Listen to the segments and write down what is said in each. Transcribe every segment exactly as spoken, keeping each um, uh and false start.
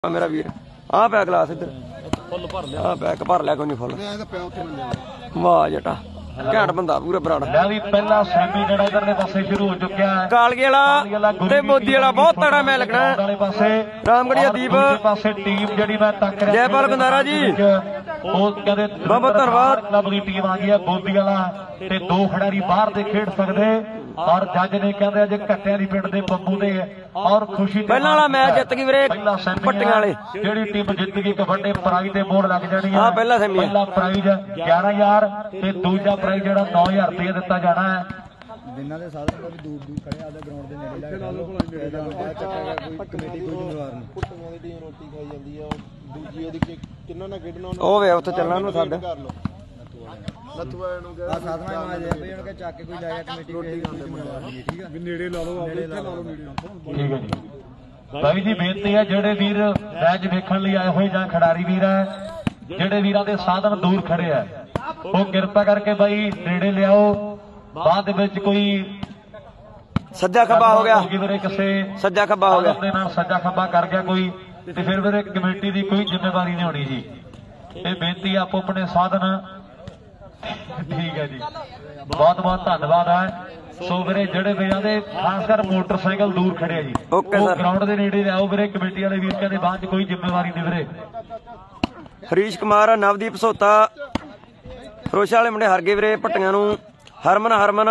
मेरा वीर आ पै गलास इधर आ पै भर लिया कोई नहीं फुल वाह जटा घैंट बंदा पूरा बराड़ा पहला सैमी जेड़ा इधरले पासे शुरू हो चुका है कालगे वाला ते मोदी वाला बहुत तगड़ा मैच लगना वाले पासे रामगढ़िया दीप पासे टीम जेड़ी मैं तक रहा जयपाल गंदारा जी ਉਹ ਕਹਿੰਦੇ ਬਹੁਤ ਧੰਨਵਾਦ ਕਲੱਬ ਦੀ ਟੀਮ ਆ ਗਈ ਹੈ ਬੋਦੀ ਵਾਲਾ ਤੇ ਦੋ ਖਿਡਾਰੀ ਬਾਹਰ ਦੇ ਖੇਡ ਸਕਦੇ ਔਰ ਜੱਜ ਨੇ ਕਹਿੰਦੇ ਅੱਜ ਕੱਟਿਆਂ ਦੀ ਪਿੰਡ ਦੇ ਬੰਬੂ ਦੇ ਔਰ ਖੁਸ਼ੀ ਪਹਿਲਾਂ ਵਾਲਾ ਮੈਚ ਜਿੱਤ ਗਈ ਵੀਰੇ ਪੱਟੀਆਂ ਵਾਲੇ ਜਿਹੜੀ ਟੀਮ ਜਿੱਤ ਗਈ ਕਬੱਡੀ ਪ੍ਰਾਈਜ਼ ਤੇ ਮੋਹਰ ਲੱਗ ਜਾਣੀ ਹਾਂ ਪਹਿਲਾ ਸੈਮੀ ਪਹਿਲਾ ਪ੍ਰਾਈਜ਼ ਗਿਆਰਾਂ ਹਜ਼ਾਰ ਤੇ ਦੂਜਾ ਪ੍ਰਾਈਜ਼ ਜਿਹੜਾ ਨੌ ਹਜ਼ਾਰ ਰੁਪਏ ਦਿੱਤਾ ਜਾਣਾ ਹੈ ਜਿਨ੍ਹਾਂ ਦੇ ਸਾਧਨ ਵੀ ਦੂਰ ਦੂਰ ਖੜੇ ਆਦਾ ਗਰਾਊਂਡ ਦੇ ਨੇੜੇ ਲੱਗ ਚੱਕਾ ਕੋਈ ਕਮੇਟੀ ਕੋਈ ਜ਼ਿੰਮੇਵਾਰ ਨਹੀਂ ਪੁੱਟੀਆਂ ਦੀ ਟੀਮ ਰੋਟੀ ਖਾਈ ਜਾਂਦੀ ਆ ਦੂਜੀ ਉਹਦੀ ਕਿੰਨਾ ਨਾ ਖੇਡਣਾ ਉਹ ਵੇ ਉੱਥੇ ਚੱਲਣਾ ਨੂੰ ਸਾਡੇ ਨਤੂਆ ਨੂੰ ਆ ਸਾਧਨਾ ਆ ਜਾਏ ਬਈ ਉਹਨਾਂ ਕੇ ਚੱਕ ਕੇ ਕੋਈ ਲੈ ਗਿਆ ਕਮੇਟੀ ਕੋਈ ਜ਼ਿੰਮੇਵਾਰ ਨਹੀਂ ਠੀਕ ਆ ਵੀ ਨੇੜੇ ਲਾ ਲਓ ਨੇੜੇ ਲਾ ਲਓ ਠੀਕ ਹੈ ਜੀ ਭਾਈ ਜੀ ਬੇਨਤੀ ਹੈ ਜਿਹੜੇ ਵੀਰ ਮੈਚ ਵੇਖਣ ਲਈ ਆਏ ਹੋਏ ਜਾਂ ਖਿਡਾਰੀ ਵੀਰ ਹੈ ਜਿਹੜੇ ਵੀਰਾਂ ਦੇ ਸਾਧਨ ਦੂਰ ਖੜੇ ਆ ਉਹ ਕਿਰਪਾ ਕਰਕੇ ਬਾਈ ਨੇੜੇ ਲਿਆਓ ਬਾਅਦ ਦੇ ਵਿੱਚ ਕੋਈ ਸੱਜਾ ਖੱਬਾ ਹੋ ਗਿਆ ਵੀਰੇ ਕਿਸੇ ਸੱਜਾ ਖੱਬਾ ਹੋ ਗਿਆ ਦੇ ਨਾਲ ਸੱਜਾ ਖੱਬਾ ਕਰ ਗਿਆ ਕੋਈ ਤੇ ਫਿਰ ਵੀਰੇ ਕਮੇਟੀ ਦੀ ਕੋਈ ਜ਼ਿੰਮੇਵਾਰੀ ਨਹੀਂ ਹੋਣੀ ਜੀ ਇਹ ਬੇਨਤੀ ਆਪੋ ਆਪਣੇ ਸਾਧਨ ਠੀਕ ਹੈ ਜੀ ਬਹੁਤ ਬਹੁਤ ਧੰਨਵਾਦ ਹੈ ਸੋ ਵੀਰੇ ਜਿਹੜੇ ਵੀਰਾਂ ਦੇ ਖਾਸ ਕਰ ਮੋਟਰਸਾਈਕਲ ਦੂਰ ਖੜੇ ਆ ਜੀ ਉਹ ਗਰਾਊਂਡ ਦੇ ਨੇੜੇ ਲਿਆਓ ਵੀਰੇ ਕਮੇਟੀ ਵਾਲੇ ਵੀਰ ਕਹਿੰਦੇ ਬਾਅਦ ਚ ਕੋਈ ਜ਼ਿੰਮੇਵਾਰੀ ਨਹੀਂ ਵੀਰੇ ਹਰੀਸ਼ ਕੁਮਾਰ ਨਵਦੀਪ ਸੋਤਾ ਫਰੋਸ਼ਾ ਵਾਲੇ ਮੁੰਡੇ ਹਰ ਗਏ ਵੀਰੇ ਭੱਟੀਆਂ ਨੂੰ ਹਰਮਨ ਹਰਮਨ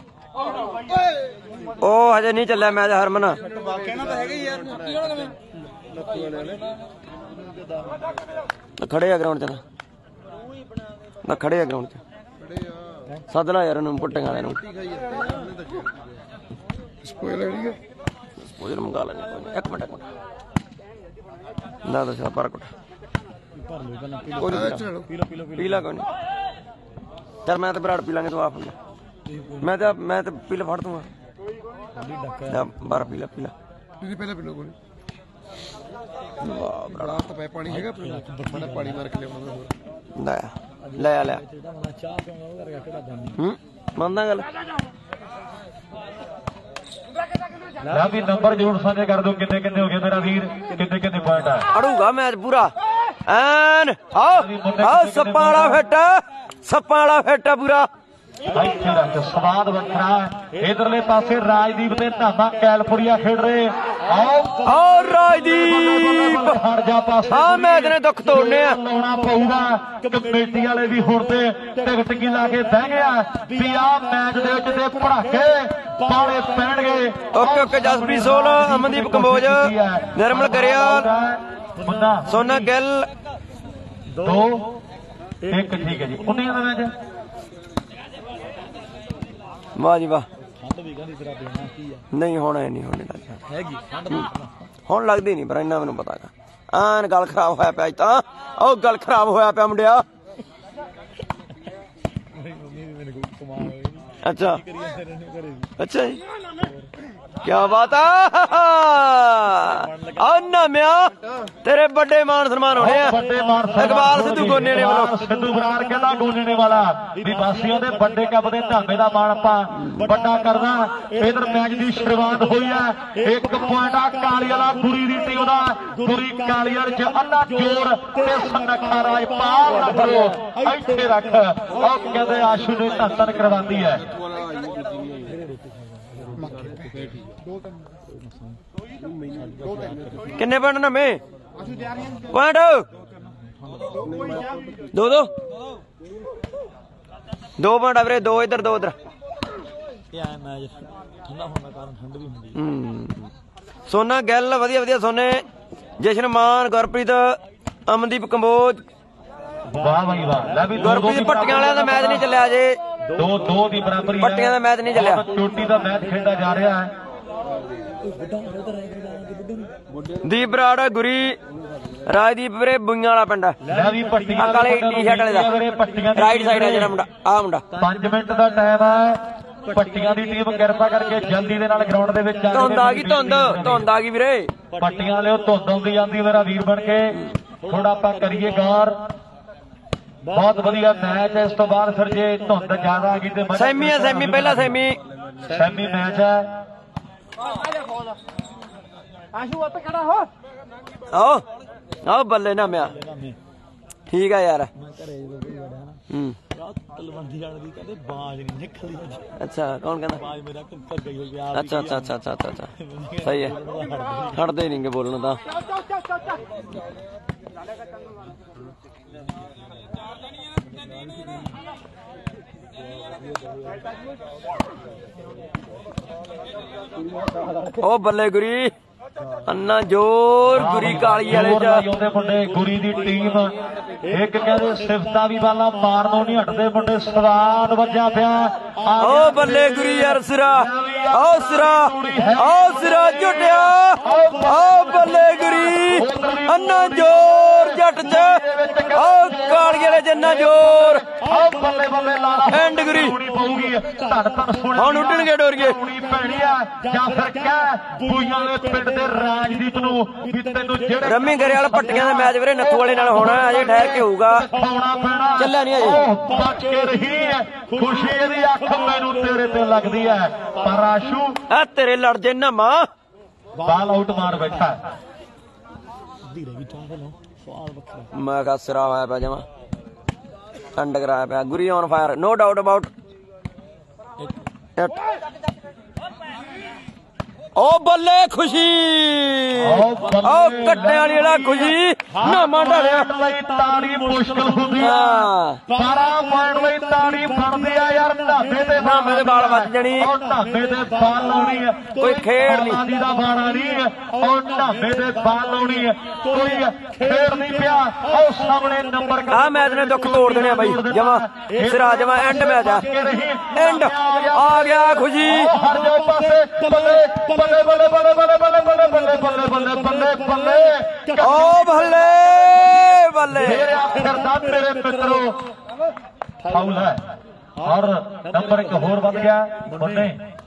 ਉਹ ਹਜੇ ਨਹੀਂ ਚੱਲਿਆ ਮੈਚ ਹਰਮਨ ਖੜੇ ਆ ਗਰਾਊਂਡ ਚ ਨਾ ਖੜੇ ਆ ਗਰਾਊਂਡ ਚ ਸੱਦ ਲਾ ਯਾਰ ਉਹਨੂੰ ਭੱਟੀਆਂ ਵਾਲੇ ਨੂੰ ਸਪੋਇਲਰ ਮੰਗਾ ਲੈਣੇ ਇੱਕ ਮਿੰਟ ਇੱਕ ਮਿੰਟ ਨਾ ਦੱਸਿਆ ਪਰ ਕੁੱਟ ਪੀਲਾ ਕੋਈ ਨਹੀਂ ਚੱਲ ਮੈਂ ਤਾਂ ਬਰਾੜ ਪੀ ਲਾਂਗੇ ਤੂੰ ਆਪ ਮੈਂ ਤਾਂ ਮੈਂ ਤਾਂ ਪੀਲਾ ਫੜ ਦੂੰਗਾ ਬਾਹਰ ਪੀਲਾ ਪੀਲਾ ਪਹਿਲਾਂ ਪੀਲੋ ਕੋਈ ਵਾਹ ਬੜਾ ਤਾਂ ਪੈ ਪਾਣੀ ਹੈਗਾ ਮੈਂ ਪਾਣੀ ਮਾਰ ਕੇ ਲਿਆਉਣਾ ਲੈ ਲੈ ਲੈ ਹੂੰ ਮੰਨਦਾ ਗੱਲ ਲੈ ਵੀ ਨੰਬਰ ਜ਼ਰੂਰ ਸਾਂਝੇ ਕਰ ਦਿਓ ਕਿੰਨੇ ਕਿੰਨੇ ਹੋ ਗਏ ਮੇਰਾ ਵੀਰ ਕਿੰਨੇ ਕਿੰਨੇ ਪੁਆਇੰਟ ਆ ਅੜੂਗਾ ਮੈਚ ਪੂਰਾ ਐਨ ਆਓ ਆਓ ਸੱਪਾਂ ਵਾਲਾ ਫਿੱਟ ਸੱਪਾਂ ਵਾਲਾ ਫਿੱਟ ਪੂਰਾ ਇੱਥੇ ਰੱਖ ਸਵਾਦ ਵੱਖਰਾ ਇਧਰਲੇ ਪਾਸੇ ਰਾਜਦੀਪ ਤੇ ਧਾਮਾ ਕੈਲਫੋਰੀਆ ਖੇਡ ਰਹੇ ਆਓ ਆਓ ਰਾਜਦੀਪ ਹਟ ਜਾ ਪਾਸੇ ਆ ਮੈਚ ਨੇ ਦੁੱਖ ਤੋੜਨੇ ਆ ਲਾਉਣਾ ਪਊਗਾ ਕਮੇਟੀ ਵਾਲੇ ਵੀ ਹੁਣ ਤੇ ਟਿਕਟ ਕੀ ਲਾ ਕੇ ਬਹਿ ਗਿਆ ਵੀ ਆ ਮੈਚ ਦੇ ਵਿੱਚ ਤੇ ਭੜਾਕੇ ਪਾਉਣੇ ਪੈਣਗੇ ਓਕੇ ਓਕੇ ਜਸਪ੍ਰੀਤ ਸੋਲ ਅਮਨਦੀਪ ਕੰਬੋਜ ਨਿਰਮਲ ਗਰੇਵਾਲ ਸੋਨਾ ਗਿੱਲ ਦੋ ਇੱਕ ਠੀਕ ਹੈ ਜੀ ਉਨੀਆਂ ਦਾ ਮੈਚ ਵਾਹ ਜੀ ਵਾਹ ਨਹੀਂ ਹੋਣਾ ਨਹੀਂ ਹੋਣੇ ਲੱਗਦਾ ਹੁਣ ਲੱਗਦੀ ਨਹੀਂ ਪਰ ਇੰਨਾ ਮੈਨੂੰ ਪਤਾ ਹੈਗਾ ਆਨ ਗੱਲ ਖਰਾਬ ਹੋਇਆ ਪਿਆ ਤਾਂ ਉਹ ਗੱਲ ਖਰਾਬ ਹੋਇਆ ਪਿਆ ਮੁੰਡਿਆ ਅੱਛਾ ਅੱਛਾ ਜੀ ਕੀ ਬਾਤ ਆ ਨਮਿਆ ਤੇਰੇ ਵੱਡੇ ਮਾਨ ਸਨਮਾਨ ਹੋਣੇ ਆ ਇਕਬਾਲ ਸਿੱਧੂ ਗੋਨੇ ਨੇ ਵੱਲੋਂ ਸਿੱਧੂ ਬਰਾੜ ਕਹਿੰਦਾ ਗੋਨੇ ਵਾਲਾ ਵੀ ਵਾਸੀਆਂ ਦੇ ਵੱਡੇ ਕੱਪ ਦੇ ਧਾਮੇ ਦਾ ਮਾਣ ਆਪਾਂ ਵੱਡਾ ਕਰਨਾ ਇਧਰ ਮੈਚ ਦੀ ਸ਼ੁਰੂਆਤ ਹੋਈ ਹੈ ਇੱਕ ਪੁਆਇੰਟ ਆ ਕਾਲੀ ਵਾਲਾ ਗੁਰੀ ਦੀ ਟੀਮ ਦਾ ਗੁਰੀ ਕਾਲੀ ਵਾਲੇ ਚ ਅੰਨਾ ਜੋਰ ਤੇ ਸੰਨਖਾ ਰਾਜਪਾਲ ਨੰਬਰੋ ਇੱਥੇ ਰੱਖ ਉਹ ਕਹਿੰਦੇ ਆਸ਼ੂ ਨੇ ਧੰਨ ਕਰਵਾਉਂਦੀ ਹੈ ਕਿੰਨੇ ਪੁਆਇੰਟ ਨਵੇਂ ਪੁਆਇੰਟ ਦੋ ਦੋ ਦੋ ਪੁਆਇੰਟ ਆ ਵੀਰੇ ਦੋ ਇੱਧਰ ਦੋ ਇੱਧਰ ਸੋਨਾ ਗਿੱਲ ਵਧੀਆ ਵਧੀਆ ਸੋਨੇ ਜਸ਼ਨ ਮਾਨ ਗੁਰਪ੍ਰੀਤ ਅਮਨਦੀਪ ਕੰਬੋਜ ਵਾਹ ਬਾਈ ਵਾਹ ਲੈ ਵੀ ਗੁਰਪ੍ਰੀਤ ਭੱਟੀਆਂ ਵਾਲਿਆਂ ਦਾ ਮੈਚ ਨਹੀਂ ਚੱਲਿਆ ਅਜੇ ਦੋ ਦੋ ਦੀ ਬਰਾਬਰੀ ਭੱਟੀਆਂ ਦਾ ਮੈਚ ਨਹੀਂ ਚੱਲਿਆ ਚੋਟੀ ਦਾ ਮੈਚ ਖੇਡਿਆ ਜਾ ਰਿਹਾ ਹੈ ਦੀਪ ਬਰਾੜ ਗੁਰੀ ਰਾਜਦੀਪ ਵੀਰੇ ਬੁਈਆਂ ਵਾਲਾ ਪਿੰਡ ਲੈ ਵੀ ਭੱਟੀਆਂ ਕਾਲੇ ਟੀ-ਸ਼ਰਟ ਵਾਲੇ ਦਾ ਰਾਈਟ ਸਾਈਡ ਹੈ ਜਿਹੜਾ ਮੁੰਡਾ ਆ ਮੁੰਡਾ ਪੰਜ ਮਿੰਟ ਦਾ ਟਾਈਮ ਹੈ ਭੱਟੀਆਂ ਦੀ ਟੀਮ ਕਿਰਪਾ ਕਰਕੇ ਜਲਦੀ ਦੇ ਨਾਲ ਗਰਾਊਂਡ ਦੇ ਵਿੱਚ ਆ ਧੁੰਦ ਆ ਗਈ ਧੁੰਦ ਧੁੰਦ ਆ ਗਈ ਵੀਰੇ ਭੱਟੀਆਂ ਵਾਲਿਓ ਧੁੰਦ ਆਉਂਦੀ ਜਾਂਦੀ ਮੇਰਾ ਵੀਰ ਬਣ ਕੇ ਥੋੜਾ ਆਪਾਂ ਕਰੀਏ ਗੌਰ ਬਹੁਤ ਵਧੀਆ ਮੈਚ ਹੈ ਇਸ ਤੋਂ ਬਾਅਦ ਫਿਰ ਜੇ ਧੁੰਦ ਜ਼ਿਆਦਾ ਆ ਗਈ ਤੇ ਸੈਮੀ ਹੈ ਸੈਮੀ ਪਹਿਲਾ ਸੈਮੀ ਸੈਮੀ ਮੈਚ ਹੈ ਆਸ਼ੂ ਉੱਤੇ ਖੜਾ ਹੋ ਆਓ ਆਓ ਬੱਲੇ ਨਾ ਮਿਆ ਠੀਕ ਆ ਯਾਰ ਹੂੰ ਤਲਵੰਡੀ ਵਾਲੇ ਦੀ ਕਹਿੰਦੇ ਬਾਜ ਨਹੀਂ ਨਿਕਲੀ ਅੱਛਾ ਕੌਣ ਕਹਿੰਦਾ ਬਾਜ ਮੇਰਾ ਘਰ ਗਈ ਹੋਈ ਆ ਅੱਛਾ ਅੱਛਾ ਅੱਛਾ ਅੱਛਾ ਅੱਛਾ ਸਹੀ ਹੈ ਛੱਡਦੇ ਨਹੀਂ ਗੇ ਬੋਲਣ ਤਾਂ ਉਹ ਬੱਲੇ ਗੁਰੀ ਅੰਨਾ ਜੋਰ ਗੁਰੀ ਕਾਲੀ ਵਾਲੇ ਚ ਮੁੰਡੇ ਗੁਰੀ ਦੀ ਟੀਮ ਇੱਕ ਕਹਿੰਦੇ ਸਿਫਤਾਂ ਵੀ ਵਾਲਾ ਮਾਰਨੋਂ ਨਹੀਂ ਹਟਦੇ ਮੁੰਡੇ ਸਵਾਦ ਵੱਜਿਆ ਪਿਆ ਓ ਬੱਲੇ ਗੁਰੀ ਯਾਰ ਸਿਰਾ ਓ ਸਿਰਾ ਓ ਸਿਰਾ ਝੁੱਟਿਆ ਓ ਬੱਲੇ ਗੁਰੀ ਅੰਨਾ ਜੋਰ ਜੱਟ ਚ ਓ ਕਾਲੀ ਵਾਲੇ ਜਿੰਨਾ ਜੋਰ ਓ ਬੱਲੇ ਬੱਲੇ ਲਾਲਾ ਐਂਡ ਗੁਰੀ ਪਊਗੀ ਧੜ ਧੜ ਸੁਣ ਹੁਣ ਉੱਡਣਗੇ ਡੋਰੀਏ ਪੈਣੀ ਆ ਜਾਂ ਫਿਰ ਕਹਿ ਬੂਈਆਂ ਦੇ ਪਿੰਡ ਦੇ ਰਾਜਦੀਪ ਨੂੰ ਵੀ ਤੈਨੂੰ ਜਿਹੜੇ ਰੰਮੀ ਗਰੇ ਵਾਲਾ ਪੱਟੀਆਂ ਦਾ ਮੈਚ ਵੀਰੇ ਨੱਥੂ ਵਾਲੇ ਨਾਲ ਹੋਣਾ ਅਜੇ ਠਹਿਰ ਕੇ ਹੋਊਗਾ ਪਾਉਣਾ ਪੈਣਾ ਚੱਲਿਆ ਨਹੀਂ ਅਜੇ ਬਚ ਕੇ ਰਹੀ ਹੈ ਖੁਸ਼ੀ ਦੀ ਅੱਖ ਮੈਨੂੰ ਤੇਰੇ ਤੇ ਲੱਗਦੀ ਹੈ ਪਰ ਆਸ਼ੂ ਆ ਤੇਰੇ ਲੜ ਜੇ ਨਾ ਮਾਂ ਬਾਲ ਆਊਟ ਮਾਰ ਬੈਠਾ ਧੀਰੇ ਵੀ ਚਾਹ ਲਓ ਸਵਾਲ ਵੱਖਰਾ ਮੈਂ ਕਹਾ ਸਿਰਾ ਹੋਇਆ ਪਿਆ ਜਮਾ ਠੰਡ ਕਰਾਇਆ ਪਿਆ Guri on fire no doubt about ਓ ਬੱਲੇ ਖੁਸ਼ੀ ਓ ਕੱਟੇ ਵਾਲੀ ਜਿਹੜਾ ਖੁਸ਼ੀ ਨਾਮਾ ਢਾਲਿਆ ਲਈ ਤਾੜੀ ਮੁਸ਼ਕਲ ਹੁੰਦੀ ਆ ਬਾਰਾਂ ਪੁਆਇੰਟ ਲਈ ਤਾੜੀ ਬਣਦੀ ਆ ਯਾਰ ਢਾਬੇ ਤੇ ਨਾਮੇ ਦੇ ਬਾਲ ਵੱਜ ਜਾਣੀ ਉਹ ਢਾਬੇ ਤੇ ਬਾਲ ਲਾਉਣੀ ਆ ਕੋਈ ਖੇਡ ਨਹੀਂ ਦੀ ਦਾ ਬਾਣਾ ਨਹੀਂ ਉਹ ਢਾਬੇ ਤੇ ਬਾਲ ਲਾਉਣੀ ਆ ਕੋਈ ਖੇਡ ਨਹੀਂ ਪਿਆ ਉਹ ਸਾਹਮਣੇ ਨੰਬਰ ਆ ਮੈਚ ਨੇ ਦੁੱਖ ਤੋੜ ਦੇਣੇ ਬਾਈ ਜਮਾ ਸਿਰਾ ਜਮਾ ਐਂਡ ਮੈਚ ਆ ਐਂਡ ਆ ਗਿਆ ਖੁਸ਼ੀ ਹਰ ਜੋ ਪਾਸੇ ਬੱਲੇ ਬੱਲੇ ਬੱਲੇ ਬੱਲੇ ਬੱਲੇ ਬੱਲੇ ਬੱਲੇ ਬੱਲੇ ਬੱਲੇ ਬੱਲੇ ਬੱਲੇ ਬੱਲੇ ਓ ਬੱਲੇ ਬੱਲੇ ਮੇਰੇ ਆਖਰ ਦਾ ਮੇਰੇ ਮਿੱਤਰੋ ਫਾਉਲ ਹੈ ਔਰ ਨੰਬਰ ਇੱਕ ਹੋਰ ਵੱਧ ਗਿਆ ਬੰਨੇ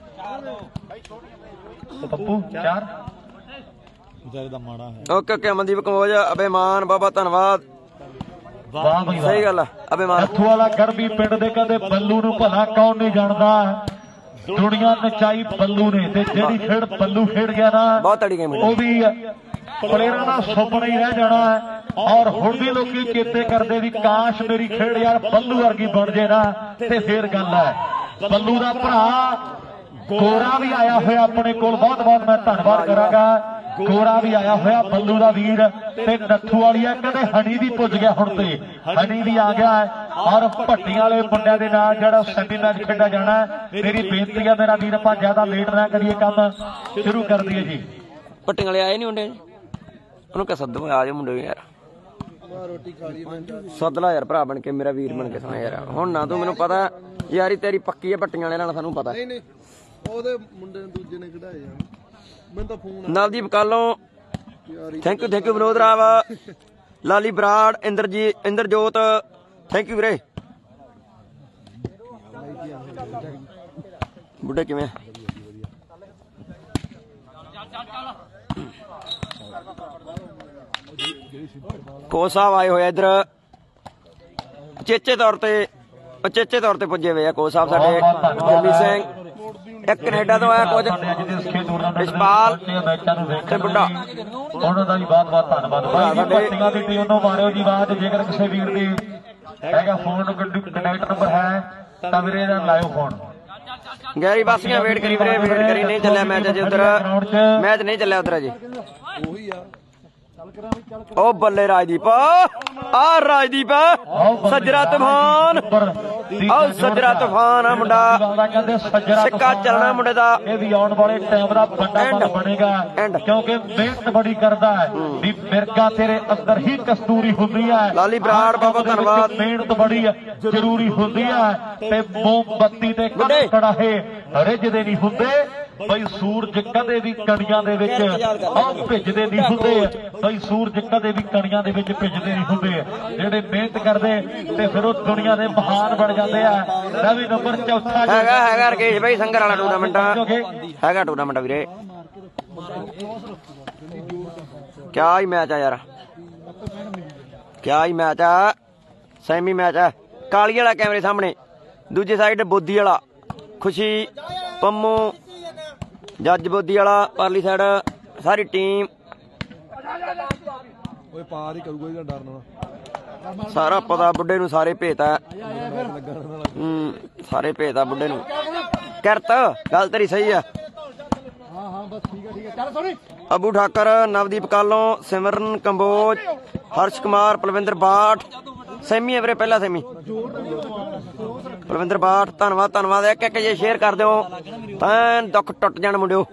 ਪੱਪੂ ਚਾਰ ਵਿਚਾਰੇ ਦਾ ਮਾੜਾ ਹੈ ਓਕੇ ਓਕੇ ਅਮਨਦੀਪ ਕੰਬੋਜ ਅਭਿਮਾਨ ਬਾਬਾ ਧੰਨਵਾਦ ਵਾਹ ਬਈ ਸਹੀ ਗੱਲ ਆ ਅਭਿਮਾਨ ਇੱਥੋਂ ਵਾਲਾ ਗਰਬੀ ਪਿੰਡ ਦੇ ਕਹਿੰਦੇ ਬੱਲੂ ਨੂੰ ਭਲਾ ਕੌਣ ਨਹੀਂ ਜਾਣਦਾ ਦੁਨੀਆ ਨਚਾਈ ਬੱਲੂ ਨੇ ਤੇ ਜਿਹੜੀ ਖੇਡ ਬੱਲੂ ਖੇਡ ਗਿਆ ਨਾ ਬਹੁਤ ਤੜੀ ਗੇਮ ਉਹ ਵੀ ਪਲੇਅਰਾਂ ਦਾ ਸੁਪਨਾ ਹੀ ਰਹਿ ਜਾਣਾ ਹੈ ਔਰ ਹੁਣ ਵੀ ਲੋਕੀ ਕੀਤੇ ਕਰਦੇ ਵੀ ਕਾਸ਼ ਮੇਰੀ ਖੇਡ ਯਾਰ ਬੱਲੂ ਵਰਗੀ ਬਣ ਜੇ ਨਾ ਤੇ ਫੇਰ ਗੱਲ ਹੈ ਬੱਲੂ ਦਾ ਭਰਾ ਗੋਰਾ ਵੀ ਆਇਆ ਹੋਇਆ ਆਪਣੇ ਕੋਲ ਬਹੁਤ ਬਹੁਤ ਮੈਂ ਧੰਨਵਾਦ ਕਰਾਂਗਾ ਗੋਰਾ ਵੀ ਆਇਆ ਹੋਇਆ ਬੱਲੂ ਦਾ ਵੀਰ ਤੇ ਨੱਥੂ ਵਾਲੀ ਆ ਕਹਿੰਦੇ ਹਣੀ ਵੀ ਪੁੱਜ ਗਿਆ ਹੁਣ ਤੇ ਹਣੀ ਵੀ ਆ ਗਿਆ ਔਰ ਭੱਟੀਆਂ ਵਾਲੇ ਮੁੰਡਿਆਂ ਦੇ ਨਾਲ ਜਿਹੜਾ ਸੈਮੀ ਮੈਚ ਖੇਡਿਆ ਜਾਣਾ ਮੇਰੀ ਬੇਨਤੀ ਹੈ ਮੇਰਾ ਵੀਰ ਆਪਾਂ ਜ਼ਿਆਦਾ ਲੇਟ ਨਾ ਕਰੀਏ ਕੰਮ ਸ਼ੁਰੂ ਕਰ ਦਈਏ ਜੀ ਪੱਟੀਆਂ ਵਾਲੇ ਆਏ ਨਹੀਂ ਮੁੰਡੇ ਉਹਨੂੰ ਕਹ ਸੱਦੋ ਆ ਜਾ ਮੁੰਡੇ ਯਾਰ ਰੋਟੀ ਖਾ ਲਈ ਸੱਦ ਲਾ ਯਾਰ ਭਰਾ ਬਣ ਕੇ ਮੇਰਾ ਵੀਰ ਬਣ ਕੇ ਸੁਣਾ ਯਾਰ ਹੁਣ ਨਾ ਤੂੰ ਮੈਨੂੰ ਪਤਾ ਯਾਰੀ ਤੇਰੀ ਪੱਕੀ ਹੈ ਪੱਟੀਆਂ ਵਾਲੇ ਨਾਲ ਸਾਨੂੰ ਪਤਾ ਨਹੀਂ ਨਹੀਂ ਉਹਦੇ ਮੁੰਡੇ ਨੂੰ ਦੂਜੇ ਨੇ ਕਢਾਏ ਯਾਰ ਮੈਨੂੰ ਤਾਂ phone Navdeep Kalon thank you thank you Vinod Rao Lali Brar ਇੰਦਰਜੀ ਇੰਦਰਜੋਤ ਥੈਂਕ ਯੂ ਵੀਰੇ ਬੁੱਢੇ ਕਿਵੇਂ ਕੋਚ ਸਾਹਿਬ ਆਏ ਹੋਏ ਇਧਰ ਚੇਚੇ ਤੌਰ ਤੇ ਉਚੇਚੇ ਤੌਰ ਤੇ ਪੁੱਜੇ ਹੋਏ ਆ ਕੋਚ ਸਾਹਿਬ ਸਾਡੇ ਜੱਲੀ ਸਿੰਘ ਇੱਕ ਕੈਨੇਡਾ ਤੋਂ ਆਇਆ ਕੁਝ ਇਸਪਾਲ ਤੇ ਬੁੱਢਾ ਉਹਨਾਂ ਦਾ ਵੀ ਬਹੁਤ ਬਹੁਤ ਧੰਨਵਾਦ ਬਾਈ ਭੱਟੀਆਂ ਦੀ ਟੀਮ ਨੂੰ ਮਾਰਿਓ ਜੀ ਆਵਾਜ਼ ਜੇਕਰ ਕਿਸੇ ਵੀਰ ਦੀ ਹੈਗਾ ਫੋਨ ਕੰਟੈਕਟ ਨੰਬਰ ਹੈ ਤਾਂ ਵੀਰੇ ਦਾ ਲਾਇਓ ਫੋਨ ਗੈਰੀ ਬਾਸੀਆਂ ਵੇਟ ਕਰੀ ਵੀਰੇ ਵੇਟ ਕਰੀ ਨਹੀਂ ਚੱਲਿਆ ਮੈਚ ਅਜੇ ਉਧਰ ਮੈਚ ਨਹੀਂ ਚੱਲਿਆ ਉਧਰ ਅਜੇ ਉਹੀ ਆ ਓ ਬੱਲੇ ਰਾਜਦੀਪ ਆ ਰਾਜਦੀਪ ਸੱਜਰਾ ਤੂਫਾਨ ਆਓ ਸੱਜਰਾ ਤੂਫਾਨ ਆ ਮੁੰਡਾ ਸਿੱਕਾ ਚੱਲਣਾ ਮੁੰਡੇ ਦਾ ਇਹ ਵੀ ਆਉਣ ਵਾਲੇ ਟਾਈਮ ਦਾ ਵੱਡਾ ਬਣੇਗਾ ਕਿਉਂਕਿ ਮਿਹਨਤ ਬੜੀ ਕਰਦਾ ਹੈ ਵੀ ਮਿਰਗਾ ਤੇਰੇ ਅੰਦਰ ਹੀ ਕਸਤੂਰੀ ਹੁੰਦੀ ਹੈ ਲਾਲੀ ਬਰਾੜ ਬਾਬਾ ਧੰਨਵਾਦ ਮਿਹਨਤ ਬੜੀ ਜ਼ਰੂਰੀ ਹੁੰਦੀ ਹੈ ਤੇ ਮੋਮਬੱਤੀ ਤੇ ਕੜਾਹੇ ਰਿੱਝਦੇ ਨਹੀਂ ਹੁੰਦੇ ਬਈ ਸੂਰਜ ਕਦੇ ਵੀ ਕਣੀਆਂ ਦੇ ਵਿੱਚ ਆਹ ਭਿੱਜਦੇ ਨਹੀਂ ਹੁੰਦੇ ਬਈ ਸੂਰਜ ਕਦੇ ਵੀ ਕਣੀਆਂ ਦੇ ਵਿੱਚ ਭਿੱਜਦੇ ਨਹੀਂ ਹੁੰਦੇ ਜਿਹੜੇ ਮਿਹਨਤ ਕਰਦੇ ਤੇ ਫਿਰ ਉਹ ਦੁਨੀਆ ਦੇ ਮਹਾਨ ਬਣ ਜਾਂਦੇ ਆ ਨਵੀਂ ਨੰਬਰ ਚੌਥਾ ਹੈਗਾ ਹੈਗਾ ਰਕੇਸ਼ ਭਾਈ ਸੰਗਰ ਵਾਲਾ ਟੂਰਨਾਮੈਂਟ ਹੈਗਾ ਟੂਰਨਾਮੈਂਟ ਵੀਰੇ ਕਿਆ ਹੀ ਮੈਚ ਆ ਯਾਰ ਕਿਆ ਹੀ ਮੈਚ ਆ ਸੈਮੀ ਮੈਚ ਆ ਕਾਲੀ ਵਾਲਾ ਕੈਮਰੇ ਸਾਹਮਣੇ ਦੂਜੀ ਸਾਈਡ ਬੋਦੀ ਵਾਲਾ ਖੁਸ਼ੀ ਪੰਮੂ ਜੱਜ ਬੋਦੀ ਵਾਲਾ ਪਰਲੀ ਸਾਈਡ ਸਾਰੀ ਟੀਮ ਓਏ ਪਾਰ ਹੀ ਕਰੂਗਾ ਇਹਦਾ ਡਰ ਨਾਲ ਸਾਰਾ ਪਤਾ ਬੁੱਢੇ ਨੂੰ, ਸਾਰੇ ਭੇਤਾ ਹੂੰ ਸਾਰੇ ਭੇਤਾ ਬੁੱਢੇ ਨੂੰ। ਕਿਰਤ ਗੱਲ ਤੇਰੀ ਸਹੀ ਆ। ਹਾਂ ਹਾਂ ਬਸ ਠੀਕ ਹੈ ਠੀਕ ਹੈ ਚੱਲ ਸੋਨੀ। ਅਬੂ ਠਾਕਰ, ਨਵਦੀਪ ਕਾਲੋਂ, ਸਿਮਰਨ ਕੰਬੋਜ, ਹਰਸ਼ ਕੁਮਾਰ, ਪਲਵਿੰਦਰ ਬਾਠ, ਸੈਮੀ ਹੈ ਵੀਰੇ ਪਹਿਲਾ ਸੈਮੀ, ਪਲਵਿੰਦਰ ਬਾਠ ਧੰਨਵਾਦ ਧੰਨਵਾਦ। ਇੱਕ ਇੱਕ ਜੇ ਸ਼ੇਅਰ ਕਰ ਦਿਓ ਤਾਂ ਦੁੱਖ ਟੁੱਟ ਜਾਣ ਮੁੰਡਿਓ।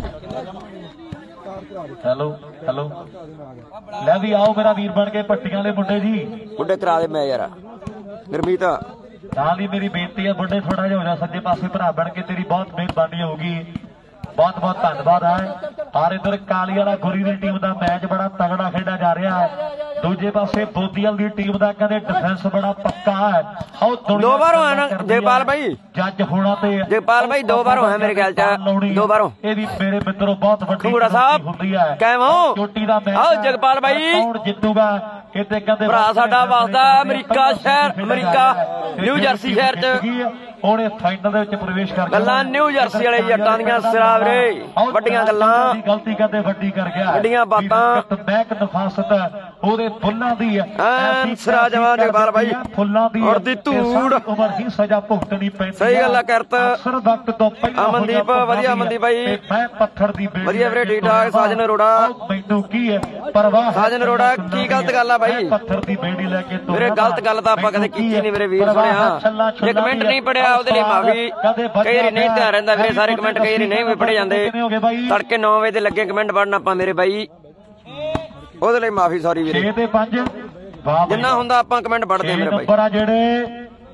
ਹੈਲੋ ਹੈਲੋ ਲੈ ਵੀ ਆਓ ਮੇਰਾ ਵੀਰ ਬਣ ਕੇ ਪੱਟੀਆਂ ਵਾਲੇ ਮੁੰਡੇ ਜੀ, ਬੁੱਢੇ ਕਰਾ ਦੇ ਮੈਂ ਯਾਰ ਗੁਰਮੀਤ। ਨਾਲ ਹੀ ਮੇਰੀ ਬੇਨਤੀ ਹੈ ਬੁੱਢੇ ਥੋੜਾ ਜਿਹਾ ਹੋ ਜਾ ਸੱਜੇ ਪਾਸੇ ਭਰਾ ਬਣ ਕੇ, ਤੇਰੀ ਬਹੁਤ ਮਿਹਰਬਾਨੀ ਹੋਊਗੀ, ਬਹੁਤ ਬਹੁਤ ਧੰਨਵਾਦ ਹੈ। ਔਰ ਇਧਰ ਕਾਲੀ ਵਾਲਾ ਗੁਰੀ ਦੀ ਟੀਮ ਦਾ ਮੈਚ ਬੜਾ ਤਗੜਾ ਖੇਡਿਆ ਜਾ ਰਿਹਾ ਹੈ, ਦੂਜੇ ਪਾਸੇ ਬੋਦੀਵਾਲ ਦੀ ਟੀਮ ਦਾ ਕਹਿੰਦੇ ਡਿਫੈਂਸ ਬੜਾ ਪੱਕਾ ਹੈ। ਦੋ ਵਾਰ ਹੋਇਆ ਨਾ ਜਗਪਾਲ ਭਾਈ, ਜੱਜ ਹੋਣਾ ਤੇ ਜਗਪਾਲ ਭਾਈ ਦੋ ਵਾਰ ਹੋਇਆ ਮੇਰੇ ਖਿਆਲ ਚ, ਦੋ ਵਾਰ। ਇਹ ਵੀ ਮੇਰੇ ਮਿੱਤਰੋ ਬਹੁਤ ਵੱਡੀ ਖੰਗੂੜਾ ਸਾਹਿਬ ਹੁੰਦੀ ਹੈ ਕਿਵੇਂ ਚੋਟੀ ਦਾ ਮੈਚ। ਆਓ ਜਗਪਾਲ ਭਾਈ, ਕੌਣ ਜਿੱਤੂਗਾ ਕਿਤੇ ਕਹਿੰਦੇ ਭਰਾ ਸਾਡਾ ਵਸਦਾ ਅਮਰੀਕਾ ਸ਼ਹਿਰ, ਅਮਰੀਕਾ ਨਿਊ ਜਰਸੀ ਸ਼ਹਿਰ ਚ। ਹੁਣ ਇਹ ਫਾਈਨਲ ਦੇ ਵਿੱਚ ਪ੍ਰਵੇਸ਼ ਕਰ ਗਿਆ। ਗੱਲਾਂ ਨਿਊ ਜਰਸੀ ਵਾਲੇ ਜੱਟਾਂ ਦੀਆਂ ਸਿਰਾ ਵੀਰੇ, ਵੱਡੀਆਂ ਗੱਲਾਂ, ਗਲਤੀ ਕਰਦੇ ਵੱਡੀ ਕਰ ਗਿਆ, ਵੱਡੀਆਂ ਬਾਤਾਂ। ਬੈਕ ਨਫਾਸਤ ਉਹਦੇ ਫੁੱਲਾਂ ਦੀ ਐਨ ਸਿਰਾ ਜਵਾਨ ਜਗਪਾਲ ਭਾਈ, ਫੁੱਲਾਂ ਦੀ ਔਰ ਦੀ ਧੂੜ ਉਮਰ ਹੀ ਸਜ਼ਾ ਭੁਗਤਣੀ ਪੈਂਦੀ। ਸਹੀ ਗੱਲ ਆ ਕਰਤ। ਅਕਸਰ ਵਕਤ ਤੋਂ ਪਹਿਲਾਂ ਅਮਨਦੀਪ ਵਧੀਆ, ਅਮਨਦੀਪ ਭਾਈ ਮੈਂ ਪੱਥਰ ਦੀ ਬੇੜੀ ਵਧੀਆ ਵੀਰੇ ਠੀਕ ਠਾਕ। ਸਾਜਨ ਅਰੋੜਾ, ਮੈਨੂੰ ਕੀ ਹੈ ਪਰਵਾਹ। ਸਾਜਨ ਅਰੋੜਾ ਕੀ ਗਲਤ ਗੱਲ ਆ ਬਾਈ? ਪੱਥਰ ਦੀ ਬੇੜੀ ਲੈ ਕੇ ਵੀਰੇ ਗਲਤ ਗੱਲ ਤਾਂ ਆਪਾਂ ਕਦੇ ਕੀਤੀ ਨਹੀਂ ਵੀਰੇ ਵੀਰ ਸੁਣਿਆ। ਜੇ ਕਮੈਂਟ ਨਹੀਂ ਪੜਿਆ ਉਹਦੇ ਲਈ ਮਾਫੀ, ਕਈ ਵਾਰੀ ਨਹੀਂ ਧਿਆਨ ਰਹਿੰਦਾ ਵੀਰੇ, ਸਾਰੇ ਕਮੈਂਟ ਕਈ ਵਾਰੀ ਨਹੀਂ ਵੀ ਪੜੇ ਜਾਂਦੇ। ਤੜਕੇ ਨੌ ਵਜੇ ਤੇ ਲੱਗੇ ਕਮੈਂਟ ਪੜਨਾ ਆਪਾਂ ਮੇਰੇ ਬਾਈ, ਉਹਦੇ ਲਈ ਮਾਫੀ ਸੌਰੀ ਵੀਰੇ। ਛੇ ਤੇ ਪੰਜ ਜਿੰਨਾ ਹੁੰਦਾ ਆਪਾਂ ਕਮੈਂਟ ਪੜਦੇ ਆ ਮੇਰੇ ਬਾਈ। ਨੰਬਰ ਆ ਜਿਹੜੇ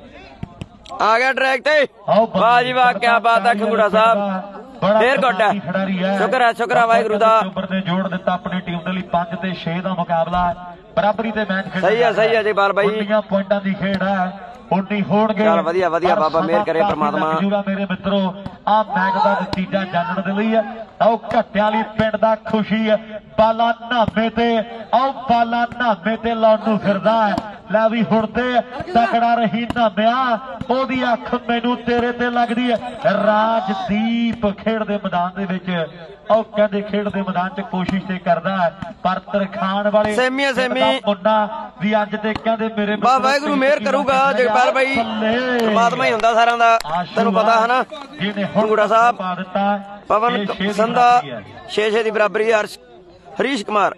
ਆ ਗਿਆ ਟਰੈਕ ਤੇ, ਵਾਹ ਜੀ ਵਾਹ ਕਿਆ ਬਾਤ ਹੈ ਖੰਗੂੜਾ ਸਾਹਿਬ, ਫੇਰ ਗੁੱਡ ਹੈ, ਸ਼ੁਕਰ ਹੈ ਸ਼ੁਕਰ ਹੈ ਵਾਹਿਗੁਰੂ ਦਾ। ਨੰਬਰ ਨੇ ਜੋੜ ਦਿੱਤਾ ਆਪਣੀ ਟੀਮ ਦੇ ਲਈ ਪੰਜ ਤੇ ਛੇ ਦਾ ਮੁਕਾਬਲਾ, ਬਰਾਬਰੀ ਤੇ ਮੈਚ ਖੇਡਿਆ। ਸਹੀ ਹੈ ਸਹੀ ਹੈ ਜੀ ਬਾਲ ਬਾਈ, ਉੱਨੀਆਂ ਪੁਆਇੰਟਾਂ ਦੀ ਖੇਡ ਹੈ, ਉੱਨੀ ਹੋਣਗੇ। ਚੱਲ ਵਧੀਆ ਵਧੀਆ ਬਾਬਾ ਮਿਹਰ ਕਰੇ ਪ੍ਰਮਾਤਮਾ। ਮੇਰੇ ਮਿੱਤਰੋ ਆ ਮੈਚ ਦਾ ਨਤੀਜਾ ਜਾਣਨ ਦੇ ਲਈ ਆਓ ਘੱਟਿਆਂ ਵਾਲੀ ਪਿੰਡ ਦਾ ਖੁਸ਼ੀ ਹੈ, ਬਾਲਾ ਨਾਮੇ ਤੇ ਆਓ ਬਾਲਾ ਨਾਮੇ ਤੇ ਲਾਉਣ ਨੂੰ ਫਿਰਦਾ ਹੈ। ਲੈ ਵੀ ਹੁਣ ਤੇ ਤਕੜਾ ਰਹੀ ਨਾਮਿਆ, ਉਹਦੀ ਅੱਖ ਮੈਨੂੰ ਤੇਰੇ ਤੇ ਲੱਗਦੀ ਹੈ। ਰਾਜਦੀਪ ਖੇਡ ਦੇ ਮੈਦਾਨ ਦੇ ਵਿੱਚ ਉਹ ਕਹਿੰਦੇ ਖੇਡ ਦੇ ਮੈਦਾਨ 'ਚ ਕੋਸ਼ਿਸ਼ ਤੇ ਕਰਦਾ ਹੈ, ਪਰ ਤਰਖਾਣ ਵਾਲੇ ਸੈਮੀਆਂ ਸੈਮੀ ਮੁੰਡਾ ਵੀ ਅੱਜ ਤੇ ਕਹਿੰਦੇ ਮੇਰੇ ਬਾ ਵਾਹਿਗੁਰੂ ਮਿਹਰ ਕਰੂਗਾ ਜਗਪਾਲ ਭਾਈ, ਪਰਮਾਤਮਾ ਹੀ ਹੁੰਦਾ ਸਾਰਿਆਂ ਦਾ, ਤੈਨੂੰ ਪਤਾ ਹੈ ਨਾ। ਖੰਗੂੜਾ ਸਾਹਿਬ, ਪਵਨ ਸੰਧਾ ਛੇ ਛੇ ਦੀ ਬਰਾਬਰੀ, ਹਰਸ਼ ਹਰੀਸ਼ ਕੁਮਾਰ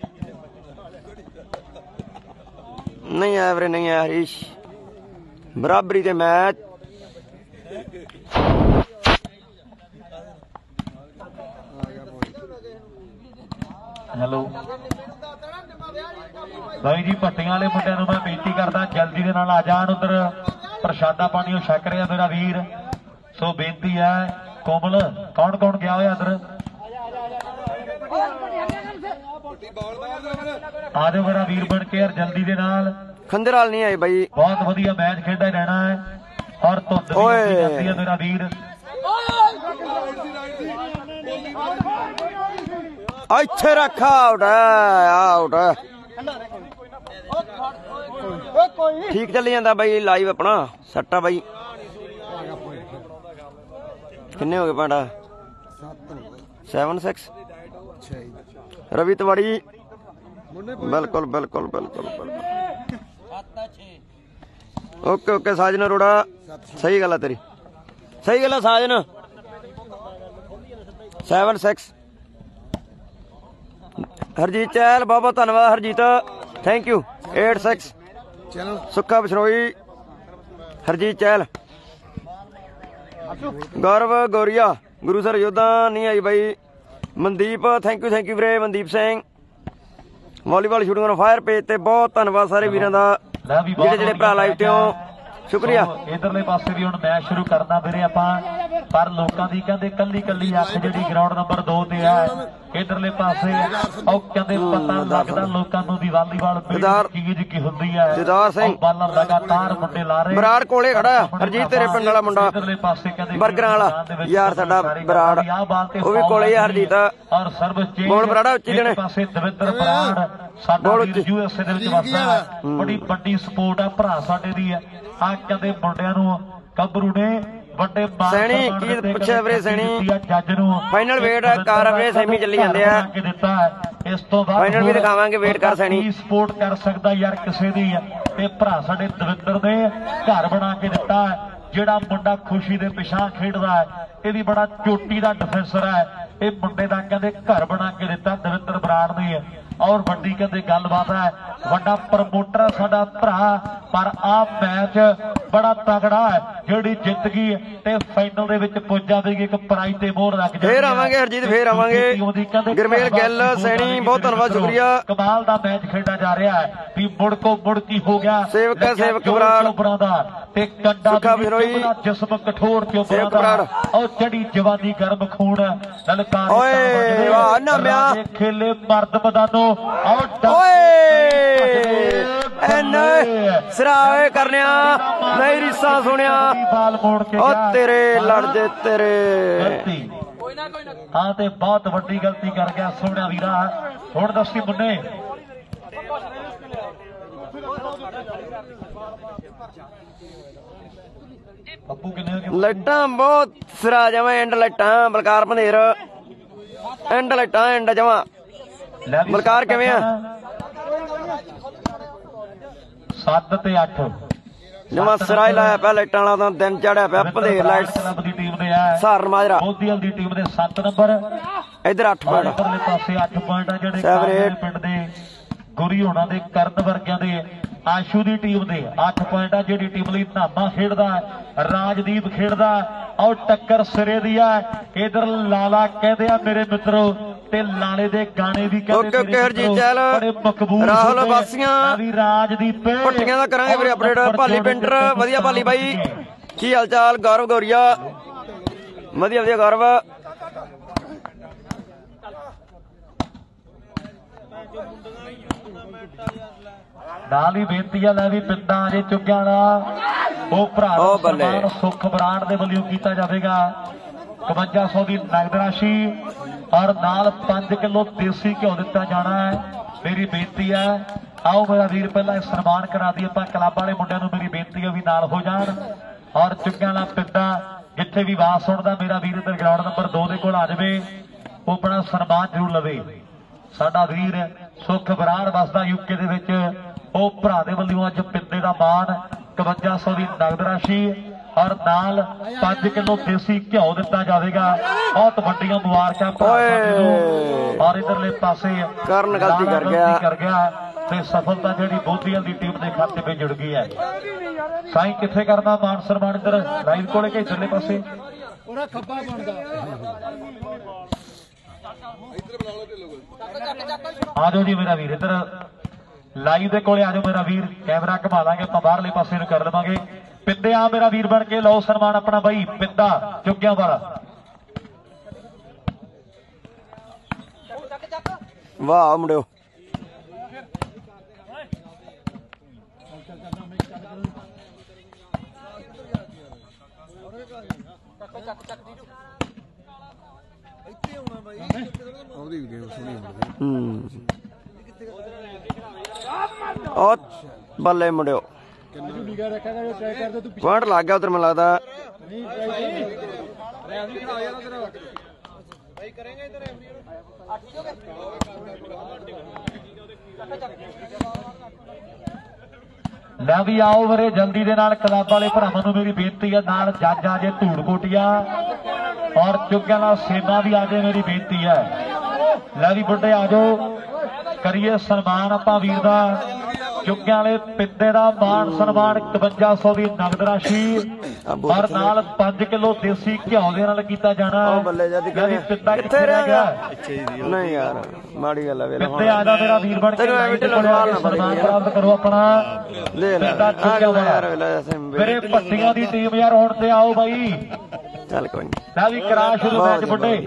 ਨਹੀਂ ਆਇਆ ਵੀਰੇ, ਨਹੀਂ ਆਇਆ ਹਰੀਸ਼, ਬਰਾਬਰੀ ਤੇ ਮੈਚ। ਹੈਲੋ ਬਾਈ ਜੀ, ਭੱਟੀਆਂ ਵਾਲੇ ਮੁੰਡਿਆਂ ਨੂੰ ਮੈਂ ਬੇਨਤੀ ਕਰਦਾ ਜਲਦੀ ਦੇ ਨਾਲ ਆ ਜਾਣ, ਉਧਰ ਪ੍ਰਸ਼ਾਦਾ ਪਾਣੀ ਉਹ ਛਕ ਰਿਹਾ ਮੇਰਾ ਵੀਰ, ਸੋ ਬੇਨਤੀ ਹੈ। ਕੋਮਲ ਕੌਣ ਕੌਣ ਗਿਆ ਹੋਇਆ ਇੱਧਰ ਆ ਜਾਓ ਮੇਰਾ ਵੀਰ ਬਣ ਕੇ ਯਾਰ ਜਲਦੀ ਦੇ ਨਾਲ। ਖੰਜਰਾਲ ਨਹੀਂ ਆਏ ਬਾਈ, ਬਹੁਤ ਵਧੀਆ ਮੈਚ ਖੇਡਿਆ ਰਹਿਣਾ ਹੈ, ਔਰ ਧੁੰਦ ਵੀ ਜਾਂਦੀ ਹੈ ਮੇਰਾ ਵੀਰ। ਇੱਥੇ ਰੱਖਾ ਆਊਟ ਆਊਟ, ਠੀਕ ਚੱਲੀ ਜਾਂਦਾ ਬਾਈ ਲਾਈਵ ਆਪਣਾ ਸੱਟਾ ਬਾਈ। ਕਿੰਨੇ ਹੋ ਗਏ ਪਾਂਡਾ? ਸੈਵਨ ਸਿਕਸ ਰਵੀ ਤਿਵਾੜੀ, ਬਿਲਕੁਲ ਬਿਲਕੁਲ ਬਿਲਕੁਲ ਬਿਲਕੁਲ ਓਕੇ ਓਕੇ। ਸਾਜਨ ਅਰੋੜਾ ਸਹੀ ਗੱਲ ਆ ਤੇਰੀ, ਸਹੀ ਗੱਲ ਆ ਸਾਜਨ। ਸੈਵਨ ਸਿਕਸ ਹਰਜੀਤ ਚਹਿਲ, ਬਹੁਤ ਬਹੁਤ ਧੰਨਵਾਦ Harjeet, thank you. Eight six Sukha Bishnoi, Harjeet Chahal, Gaurav Gauria, Guru sir ਯੋਧਾ ਨਹੀਂ ਆਈ ਬਾਈ। Mandeep thank you thank you ਵੀਰੇ, Mandeep Singh volleyball shooting on fire page ਤੇ ਬਹੁਤ ਧੰਨਵਾਦ ਸਾਰੇ ਵੀਰਾਂ ਦਾ, ਜਿਹੜੇ ਜਿਹੜੇ ਭਰਾ ਲਾਈਵ ਤੇ ਹੋ, ਸ਼ੁਕਰੀਆ। ਇਧਰਲੇ ਪਾਸੇ ਵੀ ਹੁਣ ਮੈਚ ਸ਼ੁਰੂ ਕਰਨਾ ਵੀਰੇ ਆਪਾਂ, ਪਰ ਲੋਕਾਂ ਦੀ ਕਹਿੰਦੇ ਕੱਲੀ ਕੱਲੀ ਅੱਖ ਜਿਹੜੀ ਗਰਾਊਂਡ ਨੰਬਰ ਦੋ ਤੇ ਹੈ, ਇਧਰਲੇ ਪਾਸੇ ਉਹ ਕਹਿੰਦੇ ਪਤਾ ਲੱਗਦਾ ਲੋਕਾਂ ਨੂੰ ਵੀ ਵਾਲੀਬਾਲ ਚੀਜ਼ ਕੀ ਹੁੰਦੀ ਹੈ। ਜਦਾਰ ਸਿੰਘ ਬਾਲਾਂ ਲਗਾਤਾਰ ਮੁੰਡੇ ਲਾ ਰਹੇ, ਬਰਾੜ ਕੋਲੇ ਖੜਾ ਹਰਜੀਤ ਤੇਰੇ ਪਿੰਡ ਵਾਲਾ ਮੁੰਡਾ, ਇਧਰਲੇ ਪਾਸੇ ਕਹਿੰਦੇ ਬਰਗਰਾਂ ਵਾਲਾ ਯਾਰ ਸਾਡਾ ਬਰਾੜ, ਉਹ ਵੀ ਕੋਲੇ ਆ ਹਰਜੀਤ। ਔਰ ਸਰਵਿਸ ਚੇਂਜ ਬੋਲ ਬਰਾੜਾ ਉੱਚੀ ਦੇਣੇ, ਪਾਸੇ ਦਵਿੰਦਰ ਬਰਾੜ ਸਾਡਾ ਵੀਰ ਯੂ ਐਸ ਏ ਦੇ ਵਿੱਚ ਵਸਦਾ, ਬੜੀ ਵੱਡੀ ਸਪੋਰਟ ਆ ਭਰਾ ਸਾਡੇ ਦੀ ਹੈ। ਆ ਕਹਿੰਦੇ ਮੁੰਡਿਆਂ ਨੂੰ ਗੱਭਰੂ ਨੇ ਵੱਡੇ ਸੈਣੀ ਕੀ ਪੁੱਛਿਆ ਵੀਰੇ ਸੈਣੀ ਜੱਜ ਨੂੰ ਫਾਈਨਲ ਵੇਟ ਕਰ ਵੀਰੇ ਸੈਮੀ ਚੱਲੀ ਜਾਂਦੇ ਆ ਦਿੱਤਾ ਇਸ ਤੋਂ ਬਾਅਦ ਫਾਈਨਲ ਵੀ ਦਿਖਾਵਾਂਗੇ ਵੇਟ ਕਰ ਸੈਣੀ ਸਪੋਰਟ ਕਰ ਸਕਦਾ ਯਾਰ ਕਿਸੇ ਦੀ ਤੇ ਭਰਾ ਸਾਡੇ ਦਵਿੰਦਰ ਦੇ ਘਰ ਬਣਾ ਕੇ ਦਿੱਤਾ ਜਿਹੜਾ ਮੁੰਡਾ ਖੁਸ਼ੀ ਦੇ ਪਿਛਾਂ ਖੇਡਦਾ ਹੈ ਇਹ ਵੀ ਬੜਾ ਚੋਟੀ ਦਾ ਡਿਫੈਂਸਰ ਹੈ ਇਹ ਮੁੰਡੇ ਦਾ ਕਹਿੰਦੇ ਘਰ ਬਣਾ ਕੇ ਦਿੱਤਾ ਦਵਿੰਦਰ ਬਰਾੜ ਨੇ ਔਰ ਵੱਡੀ ਕਹਿੰਦੇ ਗੱਲਬਾਤ ਹੈ ਵੱਡਾ ਪ੍ਰਮੋਟਰ ਸਾਡਾ ਭਰਾ ਪਰ ਆਹ ਮੈਚ ਬੜਾ ਤਗੜਾ ਹੈ ਜਿਹੜੀ ਜਿੱਤ ਗਈ ਤੇ ਫਾਈਨਲ ਦੇ ਵਿੱਚ ਪੁੱਜ ਜਾਵੇਗੀ ਇੱਕ ਪ੍ਰਾਈਜ਼ ਤੇ ਮੋਹਰ ਲੱਗ ਜਾਏਗੀ ਫੇਰ ਆਵਾਂਗੇ ਹਰਜੀਤ ਫੇਰ ਆਵਾਂਗੇ ਗੁਰਮੇਲ ਗਿੱਲ ਸੈਣੀ ਬਹੁਤ ਧੰਨਵਾਦ ਸ਼ੁਕਰੀਆ ਕਮਾਲ ਦਾ ਮੈਚ ਖੇਡਿਆ ਜਾ ਰਿਹਾ ਹੈ ਵੀ ਮੁੜ ਕੋ ਮੁੜ ਕੀ ਹੋ ਗਿਆ ਸੇਵਕ ਸੇਵਕ ਬਰਾੜ ਦਾ ਤੇ ਕੰਡਾ ਦਾ ਜਿਸਮ ਕਠੋਰ ਚੋਬਰਾਂ ਦਾ ਔਰ ਚੜੀ ਜਵਾਨੀ ਗਰਮ ਖੂਨ ਲਲਕਾਰ ਓਏ ਵਾਹ ਨਾਮਿਆ ਖੇਲੇ ਮਰਦ ਮੈਦਾਨੋਂ ਓਏ ਐਨੇ ਸਰਾਏ ਕਰਨਿਆ ਨਹੀਂ ਰਿਸਾ ਸੁਣਿਆ ਓ ਤੇਰੇ ਲੜ ਜੇ ਤੇਰੇ ਹਾਂ ਤੇ ਬਹੁਤ ਵੱਡੀ ਗਲਤੀ ਕਰ ਗਿਆ ਸੋਹਣਿਆ ਵੀਰਾ ਹੁਣ ਦੱਸੀ ਮੁੰਨੇ ਪੱਪੂ ਕਿੰਨੇ ਲਾਈਟਾਂ ਬਹੁਤ ਸਿਰਾ ਜਾਵਾਂ ਐਂਡ ਲਾਈਟਾਂ ਬਲਕਾਰ ਭੰਦੇਰ ਐਂਡ ਲਾਈਟਾਂ ਐਂਡ ਜਾਵਾਂ ਬਲਕਾਰ ਕਿਵੇਂ ਆ ਸੱਤ ਤੇ ਅੱਠ ਜਮਾ ਸਿਰਾ ਹੀ ਲਾਇਆ ਪਿਆ ਲਾਈਟਾਂ ਵਾਲਾ ਤਾਂ ਦਿਨ ਚੜਿਆ ਪਿਆ ਭੰਦੇਰ ਲਾਈਟਸ ਦੀ ਟੀਮ ਦੇ ਆ ਸਾਰਨ ਮਾਜਰਾ ਮੋਦੀਵਾਲ ਦੀ ਟੀਮ ਦੇ ਸੱਤ ਨੰਬਰ ਇਧਰ ਅੱਠ ਪੁਆਇੰਟ ਇਧਰਲੇ ਪਾਸੇ ਅੱਠ ਪੁਆਇੰਟ ਆ ਜਿਹੜੇ ਪਿੰਡ ਦੇ ਗੁਰੀ ਹੋਣਾ ਦੇ ਕਰਨ ਵਰਗਿਆਂ ਦੇ ਆਸ਼ੂ ਦੀ ਟੀਮ ਦੇ ਅੱਠ ਪੁਆਇੰਟ ਆ ਜਿਹੜੀ ਟੀਮ ਲਈ ਧਾਮਾ ਖੇਡਦਾ ਰਾਜਦੀਪ ਖੇਡਦਾ ਔਰ ਟੱਕਰ ਸਿਰੇ ਦੀ ਆ ਇਧਰ ਲਾਲਾ ਕਹਿੰਦੇ ਆ ਮੇਰੇ ਮਿੱਤਰੋ ਤੇ ਲਾਲੇ ਦੇ ਗਾਣੇ ਵੀ ਕਹਿੰਦੇ ਬੜੇ ਮਕਬੂਲ ਰਾਹੁਲ ਵਾਸੀਆਂ ਵੀ ਰਾਜਦੀਪ ਪੱਟੀਆਂ ਦਾ ਕਰਾਂਗੇ ਵੀਰੇ ਅਪਡੇਟ ਭਾਲੀ ਪਿੰਡਰ ਵਧੀਆ ਭਾਲੀ ਬਾਈ ਕੀ ਹਾਲ ਚਾਲ ਗੌਰਵ ਗੌਰੀਆ ਵਧੀਆ ਵਧੀਆ ਗੌਰਵ ਨਾਲ ਹੀ ਬੇਨਤੀ ਆ ਲੈ ਵੀ ਪਿੰਡਾਂ ਅਜੇ ਚੁੱਕਿਆ ਦਾ ਉਹ ਭਰਾ ਦਾ ਸਨਮਾਨ ਸੁਖ ਬਰਾੜ ਦੇ ਵੱਲੋਂ ਕੀਤਾ ਜਾਵੇਗਾ ਇਕਵੰਜਾ ਸੌ ਦੀ ਨਗਦ ਰਾਸ਼ੀ ਔਰ ਨਾਲ ਪੰਜ ਕਿਲੋ ਦੇਸੀ ਘਿਓ ਦਿੱਤਾ ਜਾਣਾ ਹੈ ਮੇਰੀ ਬੇਨਤੀ ਹੈ ਆਓ ਮੇਰਾ ਵੀਰ ਪਹਿਲਾਂ ਸਨਮਾਨ ਕਰਾ ਦਈਏ ਆਪਾਂ ਕਲੱਬ ਵਾਲੇ ਮੁੰਡਿਆਂ ਨੂੰ ਮੇਰੀ ਬੇਨਤੀ ਹੈ ਵੀ ਨਾਲ ਹੋ ਜਾਣ ਔਰ ਚੁੱਕਿਆਂ ਦਾ ਪਿੰਡਾਂ ਜਿੱਥੇ ਵੀ ਆਵਾਜ਼ ਸੁਣਦਾ ਮੇਰਾ ਵੀਰ ਇੱਧਰ ਗਰਾਊਂਡ ਨੰਬਰ ਦੋ ਦੇ ਕੋਲ ਆ ਜਾਵੇ ਉਹ ਆਪਣਾ ਸਨਮਾਨ ਜ਼ਰੂਰ ਲਵੇ ਸਾਡਾ ਵੀਰ ਸੁਖ ਬਰਾੜ ਵਸਦਾ ਯੂਕੇ ਦੇ ਵਿੱਚ ਉਹ ਭਰਾ ਦੇ ਵੱਲੋਂ ਅੱਜ ਪਿੰਡੇ ਦਾ ਮਾਣ ਇਕਵੰਜਾ ਸੌ ਦੀ ਨਗਦ ਰਾਸ਼ੀ ਔਰ ਨਾਲ ਪੰਜ ਕਿਲੋ ਦੇਸੀ ਘਿਓ ਦਿੱਤਾ ਜਾਵੇਗਾ ਬਹੁਤ ਵੱਡੀਆਂ ਮੁਬਾਰਕਾਂ ਔਰ ਇਧਰਲੇ ਪਾਸੇ ਕਰਨ ਗਲਤੀ ਕਰ ਗਿਆ ਕਰ ਗਿਆ ਤੇ ਸਫਲਤਾ ਜਿਹੜੀ ਬੋਧੀਵਾਲ ਦੀ ਟੀਮ ਦੇ ਖਾਤੇ ਵਿੱਚ ਜੁੜ ਗਈ ਹੈ ਸਾਈਂ ਕਿੱਥੇ ਕਰਨਾ ਮਾਨ ਸਨਮਾਨ ਇਧਰ ਲਾਈਵ ਕੋਲੇ ਕਿ ਇਧਰਲੇ ਪਾਸੇ ਉਹਦਾ ਖੱਬਾ ਬਣਦਾ ਆ ਜਾਓ ਜੀ ਮੇਰਾ ਵੀਰ ਇਧਰ ਲਾਈਵ ਦੇ ਕੋਲੇ ਆ ਜਾਓ ਮੇਰਾ ਵੀਰ ਕੈਮਰਾ ਘੁਮਾ ਲਾਂਗੇ ਆਪਾਂ ਬਾਹਰਲੇ ਪਾਸੇ ਨੂੰ ਕਰ ਲਵਾਂਗੇ ਪਿੰਦੇ ਆ ਮੇਰਾ ਵੀਰ ਬਣ ਕੇ ਲਓ ਸਨਮਾਨ ਆਪਣਾ ਬਾਈ ਪਿੰਦਾ ਚੁੱਕਿਆਂ ਵਾਲਾ ਵਾਹ ਮੁੰਡਿਓ ਉਹਦੀ ਵੀ ਗੇਮ ਸੁਣੀ ਹੂੰ ਉਹ ਬੱਲੇ ਮੁੰਡਿਓ ਪੁਆਇੰਟ ਲੱਗ ਗਿਆ ਉਧਰ ਮੈਨੂੰ ਲੱਗਦਾ ਲੈ ਵੀ ਆਓ ਵੀਰੇ ਜਲਦੀ ਦੇ ਨਾਲ ਕਲੱਬ ਵਾਲੇ ਭਰਾਵਾਂ ਨੂੰ ਮੇਰੀ ਬੇਨਤੀ ਹੈ ਨਾਲ ਜੱਜ ਆ ਜੇ ਧੂੜ ਕੋਟੀਆ ਔਰ ਚੁੱਕਿਆਂ ਦਾ ਸੇਨਾ ਵੀ ਆ ਜੇ ਮੇਰੀ ਬੇਨਤੀ ਹੈ ਲੈ ਵੀ ਬੁੱਢੇ ਆ ਜਾਓ ਕਰੀਏ ਸਨਮਾਨ ਆਪਾਂ ਵੀਰ ਦਾ ਚੁੱਕਿਆਂ ਵਾਲੇ ਪਿੰਡੇ ਦਾ ਮਾਣ ਸਨਮਾਨ ਇਕਵੰਜਾ ਸੌ ਦੀ ਨਗਦ ਰਾਸ਼ੀ ਔਰ ਨਾਲ ਪੰਜ ਕਿਲੋ ਦੇਸੀ ਘਿਓ ਦੇ ਨਾਲ ਕੀਤਾ ਜਾਣਾ ਪਿੰਡਾ ਕਿੱਥੇ ਰਹਿ ਗਿਆ ਨਹੀਂ ਯਾਰ ਮਾੜੀ ਗੱਲ ਹੈ ਵੇਲੇ ਪਿੰਡੇ ਆ ਜਾ ਮੇਰਾ ਵੀਰ ਬਣ ਕੇ ਸਨਮਾਨ ਪ੍ਰਾਪਤ ਕਰੋ ਆਪਣਾ ਲੈ ਲੈ ਯਾਰ ਵੇਲੇ ਮੇਰੇ ਪੱਟੀਆਂ ਦੀ ਟੀਮ ਯਾਰ ਹੁਣ ਤੇ ਆਓ ਬਾਈ ਚੱਲ ਕੋਈ ਨਹੀਂ ਲੈ ਵੀ ਕਰਾ ਸ਼ੁਰੂ ਮੈਚ ਬੁੱਢੇ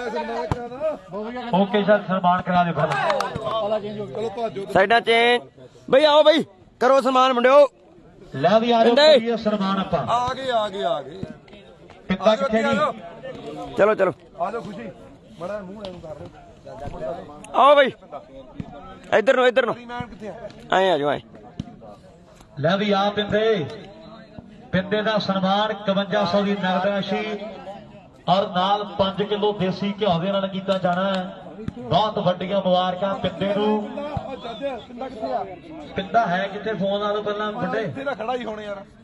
ਓਕੇ ਸਰ ਸਨਮਾਨ ਕਰਾ ਦੇ ਫਿਰ ਸਾਈਡਾਂ ਚੇਂਜ ਬਈ ਆਓ ਬਈ ਕਰੋ ਸਨਮਾਨ ਮੁੰਡਿਓ ਲੈ ਵੀ ਆ ਜਾਓ ਸਨਮਾਨ ਆਪਾਂ ਆ ਗਏ ਆ ਗਏ ਆ ਗਏ ਕਿੱਦਾਂ ਕਿੱਥੇ ਜੀ ਚਲੋ ਚਲੋ ਆ ਜਾਓ ਖੁਸ਼ੀ ਬੜਾ ਮੂੰਹ ਐਨੂੰ ਕਰ ਦਿਓ ਆਓ ਬਈ ਇੱਧਰ ਨੂੰ ਇੱਧਰ ਨੂੰ ਕਿੱਥੇ ਆ ਆਏ ਆ ਜਾਓ ਆਏ ਲੈ ਵੀ ਆ ਪਿੰਦੇ ਪਿੰਦੇ ਦਾ ਸਨਮਾਨ ਇਕਵੰਜਾ ਸੌ ਦੀ ਨਗਦ ਰਾਸ਼ੀ ਔਰ ਨਾਲ ਪੰਜ ਕਿਲੋ ਦੇਸੀ ਘਿਓ ਦੇ ਨਾਲ ਕੀਤਾ ਜਾਣਾ ਹੈ। ਬਹੁਤ ਵੱਡੀਆਂ ਮੁਬਾਰਕਾਂ ਪਿੰਦੇ ਨੂੰ। ਪਿੰਦਾ ਹੈ ਕਿੱਥੇ? ਫੋਨ ਲਾ ਲਓ ਪਹਿਲਾਂ ਵੱਡੇ ਖੜਾ ਹੀ ਹੋਣੇ ਯਾਰ।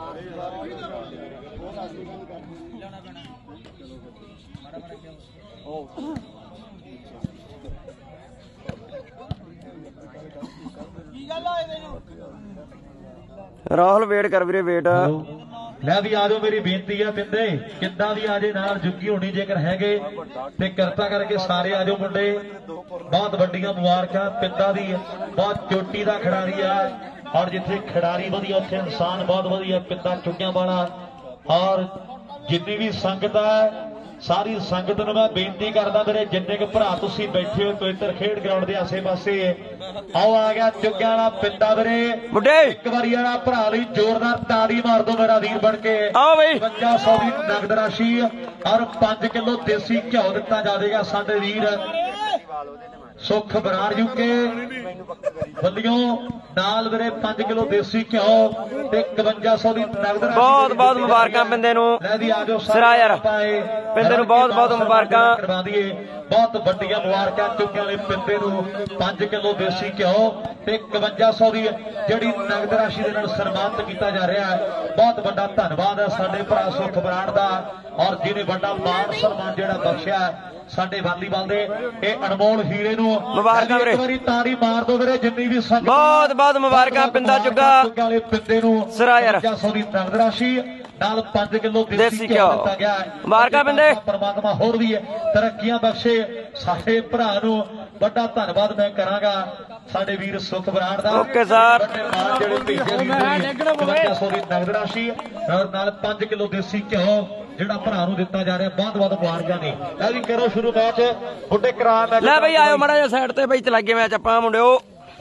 ਰਾਹੁਲ ਵੇਟ ਕਰ ਵੀਰੇ ਵੇਟ। ਲੈ ਵੀ ਆ ਜਾਓ, ਮੇਰੀ ਬੇਨਤੀ ਆ ਪਿੰਦੇ ਕਿੱਦਾਂ ਵੀ ਆ ਜੇ ਨਾਲ ਜੁੱਗੀ ਹੋਣੀ ਜੇਕਰ ਹੈਗੇ ਤੇ ਕਿਰਪਾ ਕਰਕੇ ਸਾਰੇ ਆ ਜਾਓ ਮੁੰਡੇ। ਬਹੁਤ ਵੱਡੀਆਂ ਮੁਬਾਰਕਾਂ ਪਿੰਦਾ ਦੀ, ਬਹੁਤ ਚੋਟੀ ਦਾ ਖਿਡਾਰੀ ਆ ਔਰ ਜਿੱਥੇ ਖਿਡਾਰੀ ਵਧੀਆ ਉੱਥੇ ਇਨਸਾਨ ਬਹੁਤ ਵਧੀਆ। ਪਿੰਦਾ ਚੁੱਕਿਆਂ ਵਾਲਾ ਔਰ ਜਿੰਨੀ ਵੀ ਸੰਗਤ ਹੈ ਸਾਰੀ ਸੰਗਤ ਨੂੰ ਮੈਂ ਬੇਨਤੀ ਕਰਦਾ ਮੇਰੇ ਜਿੰਨੇ ਕੁ ਭਰਾ ਤੁਸੀਂ ਬੈਠੇ ਹੋ ਪਵਿੱਤਰ ਖੇਡ ਗਰਾਊਂਡ ਦੇ ਆਸੇ ਪਾਸੇ, ਆਓ ਆ ਗਿਆ ਚੁੱਕਿਆਂ ਵਾਲਾ ਪਿੰਦਾ ਵੀਰੇ ਮੁੰਡੇ। ਇੱਕ ਵਾਰੀ ਵਾਲਾ ਭਰਾ ਲਈ ਜ਼ੋਰਦਾਰ ਤਾੜੀ ਮਾਰ ਦੋ ਮੇਰਾ ਵੀਰ ਬਣ ਕੇ। ਆਓ ਬਈ ਇਕਵੰਜਾ ਸੌ ਦੀ ਨਗਦ ਰਾਸ਼ੀ ਔਰ ਪੰਜ ਕਿਲੋ ਦੇਸੀ ਘਿਓ ਦਿੱਤਾ ਜਾਵੇਗਾ ਸਾਡੇ ਵੀਰ ਸੁਖ ਬਰਾੜ ਯੂਕੇ ਵੱਲੋਂ ਨਾਲ ਵੀਰੇ ਪੰਜ ਕਿਲੋ ਦੇਸੀ ਘਿਓ ਤੇ ਇਕਵੰਜਾ ਸੌ ਦੀ ਨਗਦ ਰਾਸ਼ੀ। ਬਹੁਤ ਬਹੁਤ ਮੁਬਾਰਕਾਂ ਪਿੰਦੇ ਨੂੰ ਸਿਰਾ ਯਾਰ, ਪਿੰਦੇ ਨੂੰ ਬਹੁਤ ਬਹੁਤ ਮੁਬਾਰਕਾਂ ਕਰਵਾ ਦਈਏ। ਬਹੁਤ ਵੱਡੀਆਂ ਮੁਬਾਰਕਾਂ ਚੁੱਕਿਆਂ ਵਾਲੇ ਪਿੰਦੇ ਨੂੰ ਪੰਜ ਕਿਲੋ ਦੇਸੀ ਘਿਓ ਤੇ ਇਕਵੰਜਾ ਸੌ ਦੀ ਜਿਹੜੀ ਨਗਦ ਰਾਸ਼ੀ ਦੇ ਨਾਲ ਸਨਮਾਨਿਤ ਕੀਤਾ ਜਾ ਰਿਹਾ ਹੈ। ਬਹੁਤ ਵੱਡਾ ਧੰਨਵਾਦ ਹੈ ਸਾਡੇ ਭਰਾ ਸੁਖ ਬਰਾੜ ਦਾ ਔਰ ਜਿਹਨੇ ਵੱਡਾ ਮਾਣ ਸਨਮਾਨ ਜਿਹੜਾ ਬਖਸ਼ਿਆ ਸਾਡੇ ਵਾਲੀਬਾਲ ਦੇ ਇਹ ਅਨਮੋਲ ਹੀਰੇ ਨੂੰ। ਮੁਬਾਰਕਾਂ ਵੀਰੇ, ਇੱਕ ਵਾਰੀ ਤਾੜੀ ਮਾਰ ਦੋ ਵੀਰੇ ਜਿੰਨੀ ਵੀ ਸੰਗਤ। ਬਹੁਤ ਬਹੁਤ ਮੁਬਾਰਕਾਂ ਪਿੰਦਾ ਚੁੱਗਾ ਵਾਲੇ ਪਿੰਦੇ ਨੂੰ ਸਿਰਾ ਯਾਰ। ਇਕਵੰਜਾ ਸੌ ਦੀ ਨਗਦ ਰਾਸ਼ੀ ਨਾਲ ਪੰਜ ਕਿਲੋ ਦੇਸੀ ਘਿਓ ਦਿੱਤਾ ਗਿਆ। ਮੁਬਾਰਕਾਂ ਪਿੰਦੇ। ਪਰਮਾਤਮਾ ਹੋਰ ਵੀ ਤਰੱਕੀਆਂ ਬਖਸ਼ੇ। ਸਾਡੇ ਭਰਾ ਨੂੰ ਵੱਡਾ ਧੰਨਵਾਦ ਮੈਂ ਕਰਾਂਗਾ ਸਾਡੇ ਵੀਰ ਸੁਖ ਬਰਾੜ ਦਾ। Okay sir. ਜਿਹੜੇ ਭੇਜੇ ਇਕਵੰਜਾ ਸੌ ਦੀ ਨਗਦ ਰਾਸ਼ੀ ਨਾਲ ਪੰਜ ਕਿਲੋ ਦੇਸੀ ਘਿਓ ਜਿਹੜਾ ਭਰਾ ਨੂੰ ਦਿੱਤਾ ਜਾ ਰਿਹਾ। ਬਹੁਤ ਬਹੁਤ ਮੁਬਾਰਕਾਂ ਨੇ। ਲੈ ਵੀ ਕਰੋ ਸ਼ੁਰੂ ਮੈਚ ਬੁੱਢੇ ਕਰਾਰ ਮੈਚ। ਲੈ ਬਈ ਆਇਓ ਮਾੜਾ ਜਿਹਾ ਸਾਈਡ ਤੇ ਬਈ ਚਲਾਈਏ ਮੈਚ ਆਪਾਂ ਮੁੰਡਿਓ।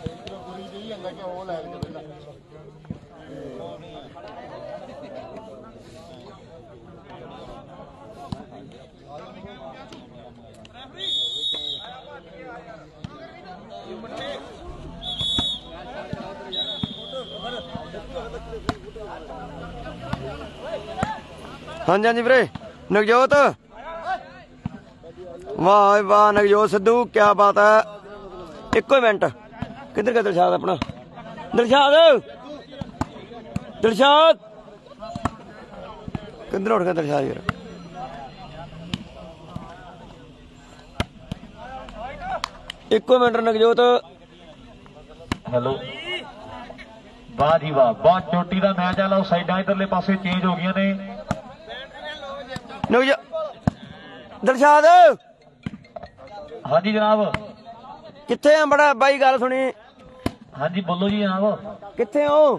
ਹਾਂਜੀ ਹਾਂਜੀ ਵੀਰੇ ਨਵਜੋਤ, ਵਾਹ ਵਾਹ ਨਵਜੋਤ ਸਿੱਧੂ ਕਿਆ ਬਾਤ ਹੈ। ਇੱਕੋ ਹੀ ਮਿੰਟ ਕਿੱਧਰ ਗਿਆ ਦਿਲਸ਼ਾਦ ਆਪਣਾ? ਦਿਲਸ਼ਾਦ ਦਿਲਸ਼ਾਦ ਕਿੱਧਰ ਉੱਠ ਗਿਆ ਦਿਲਸ਼ਾਦ ਯਾਰ? ਇੱਕੋ ਮਿੰਟ ਨਵਜੋਤ। ਹੈਲੋ ਵਾਹ ਜੀ ਵਾਹ, ਬਹੁਤ ਚੋਟੀ ਦਾ ਮੈਚ ਆ। ਲਓ ਸਾਈਡਾਂ ਇਧਰਲੇ ਪਾਸੇ ਚੇਂਜ ਹੋ ਗਈਆਂ ਨੇ। ਦਿਲਸ਼ਾਦ ਹਾਂਜੀ ਜਨਾਬ। ਕਿੱਥੇ ਆ ਬੜਾ ਬਾਈ? ਗੱਲ ਸੁਣੀ। ਹਾਂਜੀ ਬੋਲੋ ਜੀ ਜਨਾਬ। ਕਿੱਥੇ ਹੋ?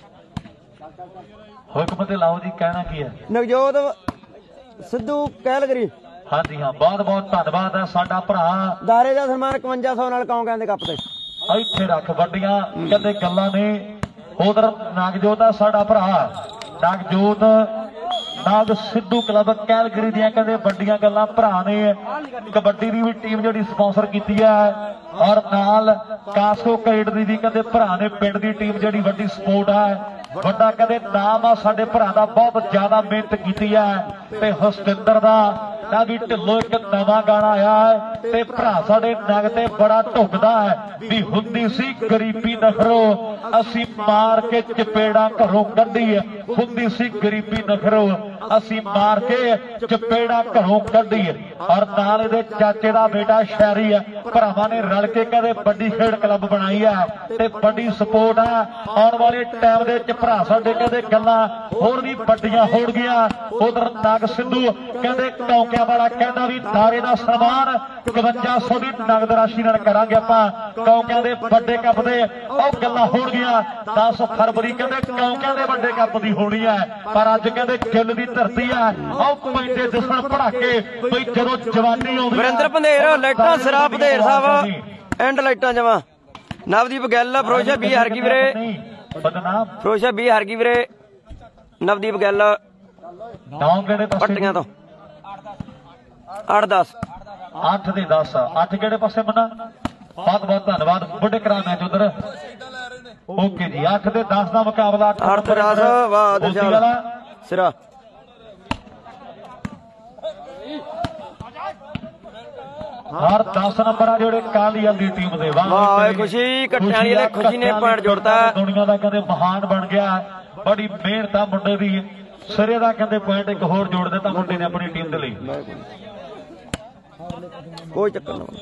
ਹੁਕਮ ਤੇ ਲਾਓ ਜੀ, ਕਹਿਣਾ ਕੀ ਹੈ? ਨਵਜੋਤ ਸਿੱਧੂ ਕੈਲਗਰੀ। ਹਾਂਜੀ ਹਾਂ, ਬਹੁਤ ਬਹੁਤ ਧੰਨਵਾਦ ਹੈ ਸਾਡਾ ਭਰਾ। ਦਾਰੇ ਦਾ ਸਨਮਾਨ ਇਕਵੰਜਾ ਸੌ ਨਾਲ ਕੌਂ ਕਹਿੰਦੇ ਕੱਪ ਤੇ ਇੱਥੇ ਰੱਖ ਵੱਡੀਆਂ ਕਹਿੰਦੇ ਗੱਲਾਂ ਨੇ। ਉਧਰ ਨਾਗਜੋਤ ਆ ਸਾਡਾ ਭਰਾ ਨਾਗਜੋਤ ਨਾਗ ਸਿੱਧੂ ਕਲੱਬ ਕੈਲਗਰੀ ਦੀਆਂ ਕਹਿੰਦੇ ਵੱਡੀਆਂ ਗੱਲਾਂ ਭਰਾ ਨੇ। ਕਬੱਡੀ ਦੀ ਵੀ ਟੀਮ ਜਿਹੜੀ ਸਪਾਂਸਰ ਕੀਤੀ ਹੈ ਔਰ ਨਾਲ ਕਾਸਕੋ ਕੈਡਰ ਦੀ ਵੀ ਕਹਿੰਦੇ ਭਰਾ ਨੇ। ਪਿੰਡ ਦੀ ਟੀਮ ਜਿਹੜੀ ਵੱਡੀ ਸਪੋਰਟ ਹੈ, ਵੱਡਾ ਕਹਿੰਦੇ ਨਾਮ ਆ ਸਾਡੇ ਭਰਾ ਦਾ। ਬਹੁਤ ਜ਼ਿਆਦਾ ਮਿਹਨਤ ਕੀਤੀ ਹੈ ਤੇ ਹਸਤਿੰਦਰ ਦਾ ਨਾ ਵੀ ਢਿੱਲੋਂ ਇੱਕ ਨਵਾਂ ਗਾਣਾ ਆਇਆ ਹੈ ਤੇ ਭਰਾ ਸਾਡੇ ਨਗ ਤੇ ਬੜਾ ਢੁੱਕਦਾ ਹੈ ਵੀ ਹੁੰਦੀ ਸੀ ਗਰੀਬੀ ਨਖਰੋ ਅਸੀਂ ਮਾਰ ਕੇ ਚਪੇੜਾ ਘਰੋਂ ਕੱਢੀ। ਹੁੰਦੀ ਸੀ ਗਰੀਬੀ ਨਖਰੋ ਅਸੀਂ ਮਾਰ ਕੇ ਚਪੇੜਾ ਘਰੋਂ ਕੱਢੀ। ਔਰ ਨਾਲ ਇਹਦੇ ਚਾਚੇ ਦਾ ਬੇਟਾ ਸ਼ਹਿਰੀ ਹੈ। ਭਰਾਵਾਂ ਨੇ ਰਲ ਕੇ ਕਹਿੰਦੇ ਵੱਡੀ ਖੇਡ ਕਲੱਬ ਬਣਾਈ ਹੈ ਤੇ ਵੱਡੀ ਸਪੋਰਟ ਹੈ। ਆਉਣ ਵਾਲੇ ਟਾਈਮ ਦੇ ਵਿੱਚ ਭਰਾ ਸਾਡੇ ਕਹਿੰਦੇ ਗੱਲਾਂ ਹੋਰ ਵੀ ਵੱਡੀਆਂ ਹੋਣਗੀਆਂ। ਉਧਰ ਨਾਗ ਸਿੱਧੂ ਕਹਿੰਦੇ ਕੌਂਕਿਆਂ ਵਾਲਾ ਕਹਿੰਦਾ ਵੀ ਦਾਰੇ ਦਾ ਸਨਮਾਨ ਇਕਵੰਜਾ ਸੌ ਦੀ ਨਗਦ ਰਾਸ਼ੀ ਨਾਲ ਕਰਾਂਗੇ ਆਪਾਂ। ਕੌਂਕਿਆਂ ਦੇ ਵੱਡੇ ਕੱਪ ਦੇ ਉਹ ਗੱਲਾਂ ਹੋਣਗੀਆਂ। ਦਸ ਫਰਵਰੀ ਕਹਿੰਦੇ ਕੌਂਕਿਆਂ ਦੇ ਵੱਡੇ ਕੱਪ ਦੀ ਹੋਣੀ ਹੈ, ਪਰ ਅੱਜ ਕਹਿੰਦੇ ਗਿੱਲ ਦੀ ਧਰਤੀ ਹੈ। ਉਹ ਪੈਂਦੇ ਦਿਸਣ ਪੜਾਕੇ ਬਈ ਜਦੋਂ ਜਵਾਨੀ ਆਉਂਦੀ। ਵਰਿੰਦਰ ਪੰਧੇਰ ਲਾਈਟਾਂ ਸਿਰਾ ਪੰਧੇਰ ਸਾਹਿਬ ਐਂਡ ਲਾਈਟਾਂ ਜਮਾ। ਨਵਦੀਪ ਗਿੱਲ ਫਰੋਸ਼ਾ ਵੀ ਹਰ ਗਈ ਵੀਰੇ। ਬਦਨਾਮ ਫਰੋਸ਼ਾ ਵੀ ਹਰ ਗਈ ਵੀਰੇ। ਨਵਦੀਪ ਗਿੱਲ ਨਾਮ ਕਿਹੜੇ ਪਾਸੇ? ਪੱਟੀਆਂ ਤੋਂ ਅੱਠ ਦਸ ਅੱਠ ਦੇ ਦਸ। ਅੱਠ ਕਿਹੜੇ ਪਾਸੇ ਮੰਨਾ? ਬਹੁਤ ਬਹੁਤ ਧੰਨਵਾਦ। ਬੁੱਢੇ ਕਰਾ ਮੈਚ ਉਧਰ ਓਕੇ ਜੀ ਅੱਠ ਤੇ ਦਸ ਦਾ ਮੁਕਾਬਲਾ ਅੱਠ ਤੇ ਦਸ ਵਾਹ ਦਿਲਸ਼ਾਦ ਸਿਰਾ ਹਰ ਦਸ ਨੰਬਰ ਆ ਜਿਹੜੇ ਕਾਲੀਅਲ ਦੀ ਟੀਮ ਦੇ ਵਾਹ ਖੁਸ਼ੀ ਕੱਟਿਆਂ ਵਾਲੀ ਖੁਸ਼ੀ ਨੇ ਪੁਆਇੰਟ ਜੋੜਤਾ ਦੁਨੀਆ ਦਾ ਕਹਿੰਦੇ ਮਹਾਨ ਬਣ ਗਿਆ ਬੜੀ ਮਿਹਨਤ ਆ ਮੁੰਡੇ ਦੀ ਸਿਰੇ ਦਾ ਕਹਿੰਦੇ ਪੁਆਇੰਟ ਇੱਕ ਹੋਰ ਜੋੜ ਦਿੱਤਾ ਮੁੰਡੇ ਨੇ ਆਪਣੀ ਟੀਮ ਦੇ ਲਈ ਕੋਈ ਚੱਕਰ ਨਾ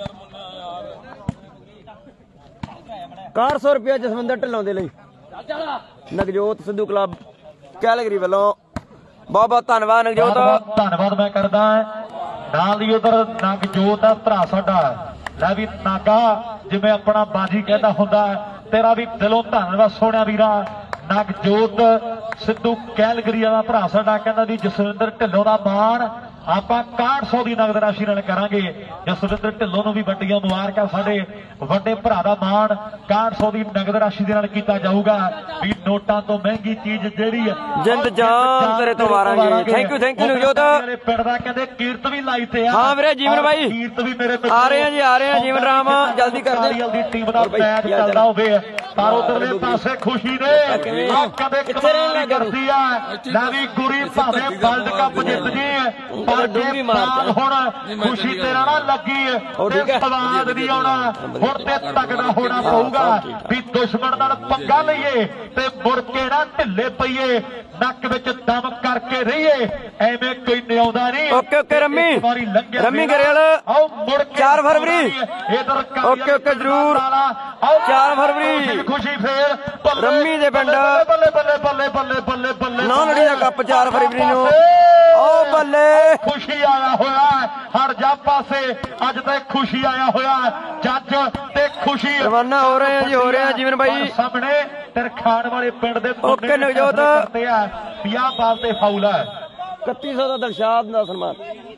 ਇਕਾਹਠ ਸੌ ਰੁਪਇਆ ਜਸਵਿੰਦਰ ਢਿੱਲੋਂ ਦੇ ਲਈ ਨਗਜੋਤ ਸਿੱਧੂ ਕਲੱਬ ਕੈਲਗਰੀ ਵੱਲੋਂ ਬਹੁਤ ਬਹੁਤ ਧੰਨਵਾਦ ਨਗਜੋਤ ਧੰਨਵਾਦ ਮੈਂ ਕਰਦਾ ਨਾਲ ਹੀ ਉਧਰ ਨਗਜੋਤ ਦਾ ਭਰਾ ਸਾਡਾ ਲੈ ਵੀ ਨਾਗਾ ਜਿਵੇਂ ਆਪਣਾ ਬਾਜੀ ਕਹਿੰਦਾ ਹੁੰਦਾ ਤੇਰਾ ਵੀ ਦਿਲੋਂ ਧੰਨਵਾਦ ਸੋਹਣਿਆ ਵੀਰਾ ਨਗਜੋਤ ਸਿੱਧੂ ਕੈਲਗਰੀ ਵਾਲਾ ਭਰਾ ਸਾਡਾ ਕਹਿੰਦਾ ਵੀ ਜਸਵਿੰਦਰ ਢਿੱਲੋਂ ਦਾ ਮਾਣ ਆਪਾਂ ਇਕਾਹਠ ਸੌ ਦੀ ਨਗਦ ਰਾਸ਼ੀ ਨਾਲ ਕਰਾਂਗੇ ਜਸਵਿੰਦਰ ਢਿੱਲੋਂ ਨੂੰ ਵੀ ਵੱਡੀਆਂ ਮੁਬਾਰਕਾਂ ਸਾਡੇ ਵੱਡੇ ਭਰਾ ਦਾ ਮਾਣ ਇਕਾਹਠ ਸੌ ਦੀ ਨਗਦ ਰਾਸ਼ੀ ਦੇ ਨਾਲ ਕੀਤਾ ਜਾਊਗਾ ਵੀ ਨੋਟਾਂ ਤੋਂ ਮਹਿੰਗੀ ਚੀਜ਼ ਜਿਹੜੀ ਜਿੰਦ ਜਾਨ ਤੇਰੇ ਤੋਂ ਵਾਰਾਂਗੇ thank you thank you Navjot ਮੇਰੇ ਪਿੰਡ ਦਾ ਕਹਿੰਦੇ ਕੀਰਤ ਵੀ ਲਾਈ ਤੇ ਆ ਹਾਂ ਵੀਰੇ ਜੀਵਨ ਬਾਈ ਕੀਰਤ ਵੀ ਮੇਰੇ ਆ ਰਹੇ ਆ ਜੀ ਆ ਰਹੇ ਆ ਜੀਵਨ ਰਾਮ ਜਲਦੀ ਕਰ ਦੇ ਦੀ ਟੀਮ ਦਾ ਮੈਚ ਚੱਲਦਾ ਹੋਵੇ ਪਰ ਉਧਰਲੇ ਪਾਸੇ ਖੁਸ਼ੀ ਨੇ ਕਦੇ ਕਿੱਥੇ ਕਰਦੀ ਆ ਲੈ ਵੀ ਗੁਰੀ ਭਾਵੇਂ ਵਰਲਡ ਕੱਪ ਜਿੱਤ ਜੇ ਡੂੰਗੀ ਮਾਰ ਹੁਣ ਖੁਸ਼ੀ ਤੇਰਾ ਨਾ ਲੱਗੀ ਤੇ ਸਵਾਦ ਨਹੀਂ ਆਉਣਾ ਹੁਣ ਤੇ ਤਗੜਾ ਹੋਣਾ ਪਊਗਾ ਵੀ ਦੁਸ਼ਮਣ ਨਾਲ ਪੰਗਾ ਲਈਏ ਤੇ ਮੁੜ ਕੇ ਨਾ ਢਿੱਲੇ ਪਈਏ ਨੱਕ ਵਿੱਚ ਦਮ ਕਰਕੇ ਰਹੀਏ ਐਵੇਂ ਕੋਈ ਨਿਆਉਂਦਾ ਨਹੀਂ ਓਕੇ ਓਕੇ ਰੰਮੀ ਰੰਮੀ ਗਰੇਲ ਆਓ ਮੁੜ ਕੇ ਚਾਰ ਫਰਵਰੀ ਇਧਰ ਓਕੇ ਓਕੇ ਜ਼ਰੂਰ ਚਾਰ ਫਰਵਰੀ ਖੁਸ਼ੀ ਫੇਰ ਰੰਮੀ ਦੇ ਪਿੰਡ ਬੱਲੇ ਬੱਲੇ ਬੱਲੇ ਬੱਲੇ ਬੱਲੇ ਬੱਲੇ ਨੌ ਲੜੀ ਦਾ ਕੱਪ ਚਾਰ ਫਰਵਰੀ ਨੂੰ ਓ ਬੱਲੇ ਖੁਸ਼ੀ ਆਇਆ ਹੋਇਆ ਹਰ ਜਾ ਪਾਸੇ ਅੱਜ ਤੇ ਖੁਸ਼ੀ ਆਇਆ ਹੋਇਆ ਜੱਜ ਤੇ ਖੁਸ਼ੀ ਰਵਾਨਾ ਹੋ ਰਹੇ ਆ ਜੀ ਹੋ ਰਹੇ ਆ ਜੀਵਨ ਬਾਈ ਸਾਹਮਣੇ ਤਰਖਾਣ ਵਾਲੇ ਪਿੰਡ ਦੇ ਓਕੇ ਨਵਜੋਤ ਪੰਜਾਹ ਬਾਲ ਤੇ ਫਾਉਲ ਹੈ ਇਕੱਤੀ ਸੌ ਦਾ ਦਿਲਸ਼ਾਦ ਦਾ ਸਨਮਾਨ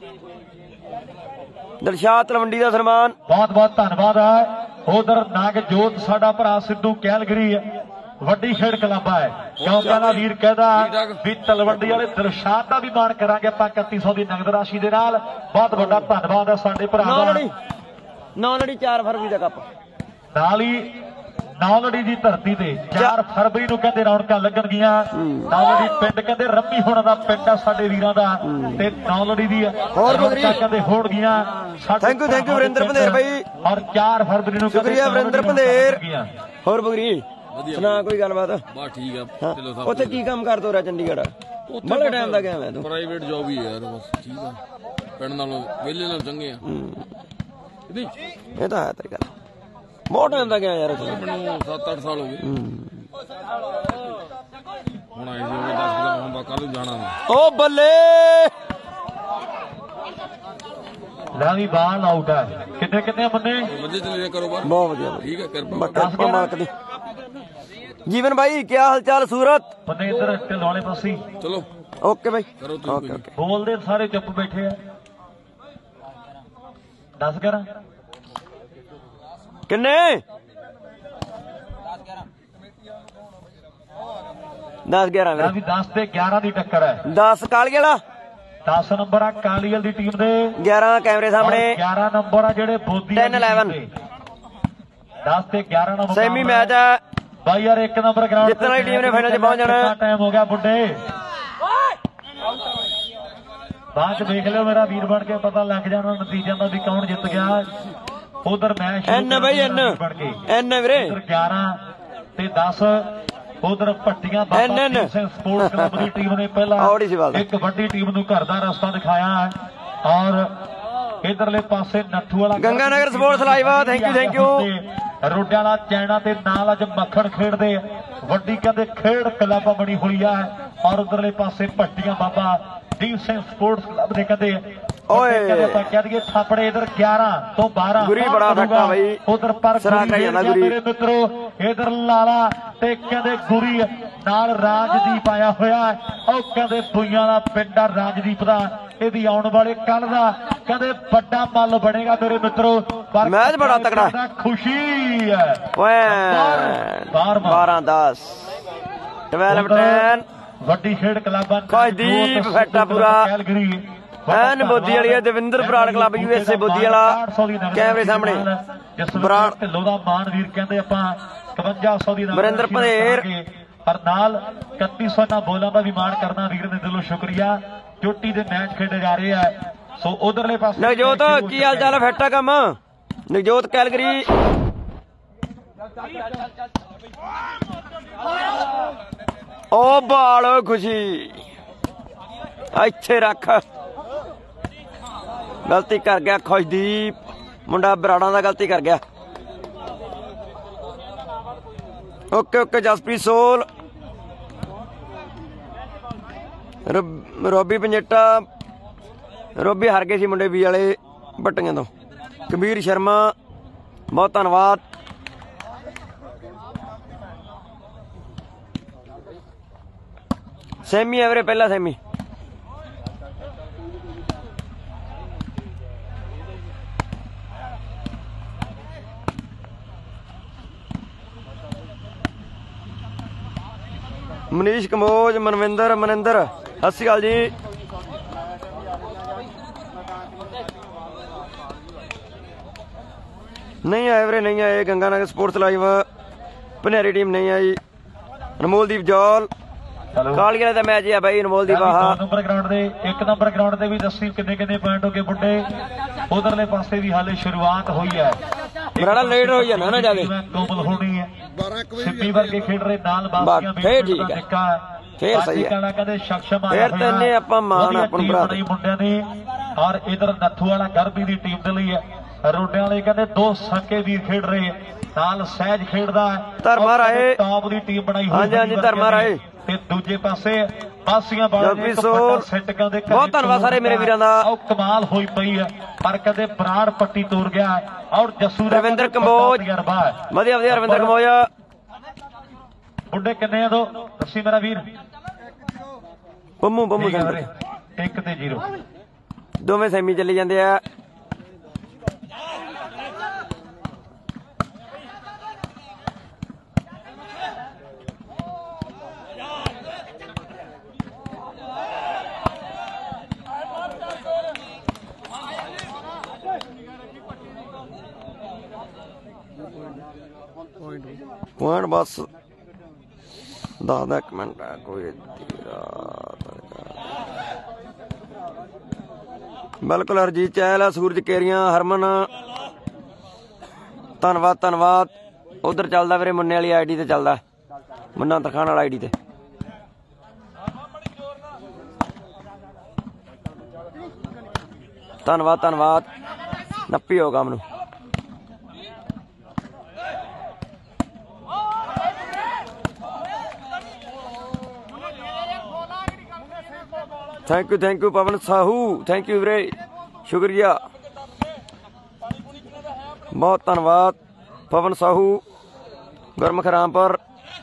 ਦਿਲਸ਼ਾਦ ਤਲਵੰਡੀ ਦਾ ਸਨਮਾਨ ਬਹੁਤ ਬਹੁਤ ਧੰਨਵਾਦ ਹੈ ਉਧਰ ਨਗਜੋਤ ਸਾਡਾ ਭਰਾ ਸਿੱਧੂ ਕੈਲਗਰੀ ਹੈ ਵੱਡੀ ਖੇਡ ਕਲੱਬ ਹੈ ਕਿਉਂਕਿ ਨਾ ਵੀਰ ਕਹਿੰਦਾ ਵੀ ਤਲਵੰਡੀ ਵਾਲੇ ਦਿਲਸ਼ਾਦ ਦਾ ਵੀ ਮਾਣ ਕਰਾਂਗੇ ਆਪਾਂ ਇਕੱਤੀ ਸੌ ਦੀ ਨਗਦ ਰਾਸ਼ੀ ਦੇ ਨਾਲ ਬਹੁਤ ਵੱਡਾ ਧੰਨਵਾਦ ਹੈ ਸਾਡੇ ਭਰਾ ਦਾ ਨੌ ਲੜੀ ਚਾਰ ਫਰਵਰੀ ਦਾ ਕੱਪ ਨਾਲ ਹੀ ਨੌਲੜੀ ਦੀ ਧਰਤੀ ਤੇ ਚਾਰ ਫਰਵਰੀ ਨੂੰ ਕਹਿੰਦੇ ਰੌਣਕਾਂ ਲੱਗਣਗੀਆਂ ਨੌਲੜੀ ਪਿੰਡ ਕਹਿੰਦੇ ਰੰਮੀ ਹੋਣਾ ਦਾ ਪਿੰਡ ਆ ਸਾਡੇ ਵੀਰਾਂ ਦਾ ਤੇ ਨੌਲੜੀ ਦੀ ਰੌਣਕਾਂ ਕਹਿੰਦੇ ਹੋਣਗੀਆਂ thank you thank you Varinder Bhander ਭਾਈ ਔਰ ਚਾਰ ਫਰਵਰੀ ਨੂੰ ਸ਼ੁਕਰੀਆ ਵਰਿੰਦਰ ਭੰਦੇਰ ਹੋਰ ਬਗਰੀ ਸੁਣਾ ਕੋਈ ਗੱਲਬਾਤ ਬਾ ਠੀਕ ਆ ਉੱਥੇ ਕੀ ਕੰਮ ਕਰਦਾ ਹੋ ਰਿਹਾ ਚੰਡੀਗੜ੍ਹ ਬੜੇ ਟਾਈਮ ਦਾ ਗਿਆ ਮੈਂ ਤੂੰ ਪ੍ਰਾਈਵੇਟ ਜੌਬ ਹੀ ਯਾਰ ਬਸ ਠੀਕ ਆ ਪਿੰਡ ਨਾਲੋਂ ਵਿਹਲੇ ਨਾਲ ਚੰਗੇ ਆ ਇਹ ਤਾਂ ਹੈ ਤੇਰੀ ਗੱਲ ਬਹੁਤ ਟਾਈਮ ਦਾ ਗਿਆ ਯਾਰ ਮੈਨੂੰ ਸੱਤ ਅੱਠ ਸਾਲ ਹੋ ਗਏ ਹੁਣ ਆਏ ਸੀ ਉਹ ਦਸ ਦਿਨ ਹੁਣ ਕੱਲ ਨੂੰ ਜਾਣਾ ਓ ਬੱਲੇ ਲੈ ਵੀ ਬਾਲ ਆਊਟ ਹੈ ਕਿੰਨੇ ਕਿੰਨੇ ਬੰਦੇ ਵਧੀਆ ਚੱਲੇ ਕਾਰੋਬਾਰ ਬਹੁਤ ਵਧੀਆ ਠੀਕ ਹੈ ਕਿਰਪਾ ਕਿਰਪਾ ਮਾਲਕ ਦੀ ਜੀਵਨ ਭਾਈ ਕੀ ਹਾਲ ਚਾਲ ਸੂਰਤ ਬੰਦੇ ਇੱਧਰ ਢਿੱਲੋਂ ਵਾਲੇ ਪਾਸੇ ਚਲੋ ਓਕੇ ਭਾਈ ਕਰੋ ਓਕੇ ਓਕੇ ਬੋਲਦੇ ਸਾਰੇ ਚੁੱਪ ਬੈਠੇ ਆ ਦਸ ਕਰਾਂ ਕਿੰਨੇ ਦਸ ਗਿਆਰਾਂ ਲੈ ਵੀ ਦਸ ਤੇ ਗਿਆਰਾਂ ਦੀ ਟੱਕਰ ਹੈ ਦਸ ਕਾਲੀ ਵਾਲਾ ਦਸ ਨੰਬਰ ਆ ਕਾਲੀਅਲ ਦੀ ਟੀਮ ਦੇ ਗਿਆਰਾਂ ਕੈਮਰੇ ਸਾਹਮਣੇ ਗਿਆਰਾਂ ਨੰਬਰ ਆ ਜਿਹੜੇ ਬੋਦੀ ਦਸ ਗਿਆਰਾਂ ਦਸ ਤੇ ਗਿਆਰਾਂ ਨੰਬਰ ਸੈਮੀ ਮੈਚ ਹੈ ਬਾਈ ਯਾਰ ਇੱਕ ਨੰਬਰ ਗਰਾਊਂਡ ਜਿੱਤਣ ਵਾਲੀ ਟੀਮ ਨੇ ਫਾਈਨਲ 'ਚ ਪਹੁੰਚ ਜਾਣਾ ਟਾਈਮ ਹੋ ਗਿਆ ਬੁੱਢੇ ਬਾਅਦ ਚ ਦੇਖ ਲਿਓ ਮੇਰਾ ਵੀਰ ਬਣ ਕੇ ਪਤਾ ਲੱਗ ਜਾਣਾ ਨਤੀਜਿਆਂ ਦਾ ਵੀ ਕੌਣ ਜਿੱਤ ਗਿਆ ਉਧਰ ਮੈਚ ਐਨ ਬਾਈ ਐਨ ਐਨ ਵੀਰੇ ਗਿਆਰਾਂ ਤੇ ਦਸ ਉਧਰ ਭੱਟੀਆਂ ਬਾਬਾ ਦੀਪ ਸਿੰਘ ਸਪੋਰਟਸ ਕਲੱਬ ਦੀ ਟੀਮ ਨੇ ਪਹਿਲਾਂ ਇੱਕ ਵੱਡੀ ਟੀਮ ਨੂੰ ਘਰ ਦਾ ਰਸਤਾ ਦਿਖਾਇਆ ਔਰ ਇਧਰਲੇ ਪਾਸੇ ਨੱਥੂ ਵਾਲਾ Ganga Nagar sports live thank you thank you ਰੋਡਿਆਂ ਵਾਲਾ ਚੈਨਾ ਤੇ ਨਾਲ ਅੱਜ ਮੱਖਣ ਖੇਡਦੇ ਵੱਡੀ ਕਹਿੰਦੇ ਖੇਡ ਕਲੱਬ ਬਣੀ ਹੋਈ ਹੈ ਔਰ ਉਧਰਲੇ ਪਾਸੇ ਭੱਟੀਆਂ ਬਾਬਾ ਦੀਪ ਸਿੰਘ ਸਪੋਰਟਸ ਕਲੱਬ ਦੇ ਕਹਿੰਦੇ ਓਏ ਆਪਾਂ ਕਹਿ ਦਈਏ ਥਾਪੜੇ ਇਧਰ ਗਿਆਰਾਂ ਤੋਂ ਬਾਰਾਂ ਗੁਰੀ ਬੜਾ ਠੱਕਾ ਬਾਈ ਉਧਰ ਪਰ ਮੇਰੇ ਮਿੱਤਰੋ ਇਧਰ ਲਾਲਾ ਤੇ ਕਹਿੰਦੇ ਗੁਰੀ ਨਾਲ ਰਾਜਦੀਪ ਆਇਆ ਹੋਇਆ ਉਹ ਕਹਿੰਦੇ ਬੁਈਆਂ ਦਾ ਪਿੰਡ ਆ ਰਾਜਦੀਪ ਦਾ ਇਹਦੀ ਆਉਣ ਵਾਲੇ ਕੱਲ ਦਾ ਕਹਿੰਦੇ ਵੱਡਾ ਮੱਲ ਬਣੇਗਾ ਮੇਰੇ ਮਿੱਤਰੋ ਮੈਚ ਬੜਾ ਤਕੜਾ ਖੁਸ਼ੀ ਹੈ ਓਏ ਬਾਰਾਂ ਦਸ ਬਾਰਾਂ ਦਸ ਵੱਡੀ ਖੇਡ ਕਲੱਬਾਂ ਕਾਜਦੀਪ ਫੱਟਾ ਪੂਰਾ ਐਨ ਬੋਦੀ ਵਾਲੀ ਹੈ ਦਵਿੰਦਰ ਬਰਾੜ ਕਲੱਬ ਯੂਐਸਏ ਬੋਦੀ ਵਾਲਾ ਕੈਮਰੇ ਸਾਹਮਣੇ ਬਰਾੜ ਢਿੱਲੋਂ ਦਾ ਮਾਨ ਵੀਰ ਕਹਿੰਦੇ ਆਪਾਂ ਇਕਵੰਜਾ ਸੌ ਦੀ ਵਰਿੰਦਰ ਭਦੇਰ ਪਰ ਨਾਲ ਇਕੱਤੀ ਸੌ ਇਹਨਾਂ ਬੋਲਾਂ ਦਾ ਵੀ ਮਾਣ ਕਰਨਾ ਵੀਰ ਦੇ ਦਿਲੋਂ ਸ਼ੁਕਰੀਆ। ਚੋਟੀ ਦੇ ਮੈਚ ਖੇਡੇ ਜਾ ਰਹੇ ਆ। ਸੋ ਉਧਰਲੇ ਪਾਸੇ ਨਵਜੋਤ ਕੀ ਹਾਲ ਚਾਲ ਫੈਟਾ ਕੰਮ ਨਵਜੋਤ ਕੈਲਗਰੀ ਉਹ ਬਾਲ ਖੁਸ਼ੀ ਇੱਥੇ ਰੱਖ ਗਲਤੀ ਕਰ ਗਿਆ ਖੁਸ਼ਦੀਪ ਮੁੰਡਾ ਬਰਾੜਾਂ ਦਾ ਗਲਤੀ ਕਰ ਗਿਆ। ਓਕੇ ਓਕੇ ਜਸਪ੍ਰੀਤ ਸੋਲ ਰੋਬੀ ਪੰਜੇਟਾ ਰੋਬੀ ਹਾਰ ਗਏ ਸੀ ਮੁੰਡੇ ਵੀ ਵਾਲੇ ਭੱਟੀਆਂ ਤੋਂ। ਕਬੀਰ ਸ਼ਰਮਾ ਬਹੁਤ ਧੰਨਵਾਦ। ਸੈਮੀ ਐਵਰੇ ਪਹਿਲਾ ਸੈਮੀ ਮਨੀਸ਼ ਕੰਬੋਜ ਮਨਵਿੰਦਰ ਮਨਿੰਦਰ ਸਤਿ ਸ਼੍ਰੀ ਅਕਾਲ ਜੀ। ਨਹੀਂ ਆਏ ਵੀਰੇ ਨਹੀਂ ਆਏ Ganganagar sports live Bhaneri team ਨਹੀਂ ਆਈ। ਅਨਮੋਲਦੀਪ ਜੌਲ ਕਾਲੀ ਵਾਲੇ ਦਾ ਮੈਚ ਆ ਬਾਈ ਅਨਮੋਲਦੀਪ ਆਹ ਨੰਬਰ ਗਰਾਊਂਡ ਦੇ ਇੱਕ ਨੰਬਰ ਗਰਾਊਂਡ ਦੇ ਵੀ ਦੱਸੀ ਕਿੰਨੇ ਕਿੰਨੇ ਪੁਆਇੰਟ ਹੋ ਗਏ ਬੁੱਢੇ। ਉਧਰਲੇ ਪਾਸੇ ਵੀ ਹਾਲੇ ਸ਼ੁਰੂਆਤ ਹੋਈ ਹੈ। ਬੜਾ ਲੇਟ ਹੋ ਜਾਣਾ ਨਾ ਜਾਵੇ ਕੋਮਲ ਹੋਣੀ ਹੈ ਸਿੰਮੀ ਵਰਗੇ ਖੇਡ ਰਹੇ ਨਾਲ ਬਾਸੀਆਂ ਫੇਰ ਠੀਕ ਹੈ ਫੇਰ ਸਹੀ ਹੈ ਕਹਿੰਦੇ ਸ਼ਖਸ਼ਮ ਫੇਰ ਤੈਨੇ ਆਪਾਂ ਮਾਣ ਆਪਣ ਭਰਾ ਮੁੰਡਿਆਂ ਨੇ। ਔਰ ਇਧਰ ਨੱਥੂ ਵਾਲਾ ਗਰਬੀ ਦੀ ਟੀਮ ਦੇ ਲਈ ਹੈ। ਰੋਡਿਆਂ ਵਾਲੇ ਕਹਿੰਦੇ ਦੋ ਸੰਕੇ ਵੀਰ ਖੇਡ ਰਹੇ ਨਾਲ ਸਹਿਜ ਖੇਡਦਾ ਧਰਮਾ ਰਾਏ ਟਾਪ ਦੀ ਟੀਮ ਬਣਾਈ ਹੋਈ ਹਾਂਜੀ ਹਾਂਜੀ ਧਰਮਾ ਰਾਏ ਤੇ ਦੂਜੇ ਪਾਸੇ ਬਾਸੀਆਂ ਵਾਲੇ ਸੈੱਟ ਕਰਦੇ ਬਹੁਤ ਧੰਨਵਾਦ ਸਾਰੇ ਮੇਰੇ ਵੀਰਾਂ ਦਾ। ਉਹ ਕਮਾਲ ਹੋਈ ਪਈ ਹੈ ਪਰ ਕਦੇ ਬਰਾੜ ਪੱਟੀ ਤੋੜ ਗਿਆ। ਔਰ ਜੱਸੂ ਰਵਿੰਦਰ ਕੰਬੋਜ ਵਧੀਆ ਵਧੀਆ ਰਵਿੰਦਰ ਕੰਬੋਜ ਬੁੱਢੇ ਕਿੰਨੇ ਆ ਦੋ ਦੱਸੀ ਮੇਰਾ ਵੀਰ। ਪੰਮੂ ਪੰਮੂ ਇੱਕ ਤੇ ਜ਼ੀਰੋ ਦੋਵੇਂ ਸੈਮੀ ਚੱਲੀ ਜਾਂਦੇ ਆ। ਪੁਆਇੰਟ ਬਸ ਦਸ ਦਾ ਇੱਕ ਮਿੰਟ ਹੈ ਕੋਈ ਬਿਲਕੁਲ ਹਰਜੀਤ ਚਹਿਲ ਆ ਸੂਰਜ ਕੇਰੀਆਂ ਹਰਮਨ ਧੰਨਵਾਦ ਧੰਨਵਾਦ। ਉਧਰ ਚੱਲਦਾ ਵੀਰੇ ਮੁੰਨੇ ਵਾਲੀ ਆਈ ਡੀ ਤੇ ਚੱਲਦਾ ਮੁੰਨਾ ਤਰਖਾਣ ਵਾਲਾ ਆਈ ਡੀ ਤੇ। ਧੰਨਵਾਦ ਧੰਨਵਾਦ ਨੱਪੀ ਹੋ ਕੰਮ ਨੂੰ। Thank you thank you Pawan Sahu thank you ਵੀਰੇ शुक्रिया बहुत धन्यवाद पवन साहू गुरमुख Rampur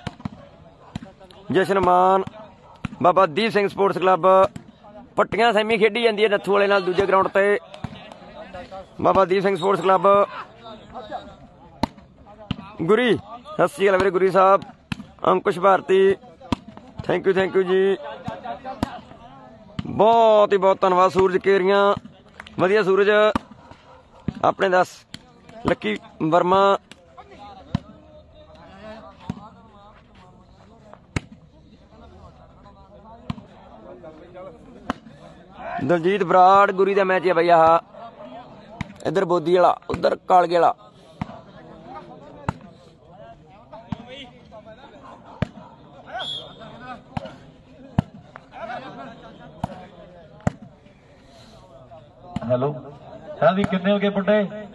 Jashan Maan Baba Deep Singh sports club Pattian semi खेडी जाती है नत्थू वाले नाल दूजे ग्राउंड ते बाबा दीप सिंह स्पोर्ट्स क्लब गुरी सत श्री अकाल वीरे गुरी साहब Ankush Bharti thank you thank you जी बहुत ही बहुत धन्यवाद। सूरज केरिया वधिया सूरज अपने दस लक्की वर्मा दलजीत बराड़ गुरी का मैच है बई आह इधर बोदी वाला उधर कालगे वाला ਹੈਲੋ ਹਾਂ ਵੀ ਕਿੰਨੇ ਹੋ ਗਏ ਬੁੱਢੇ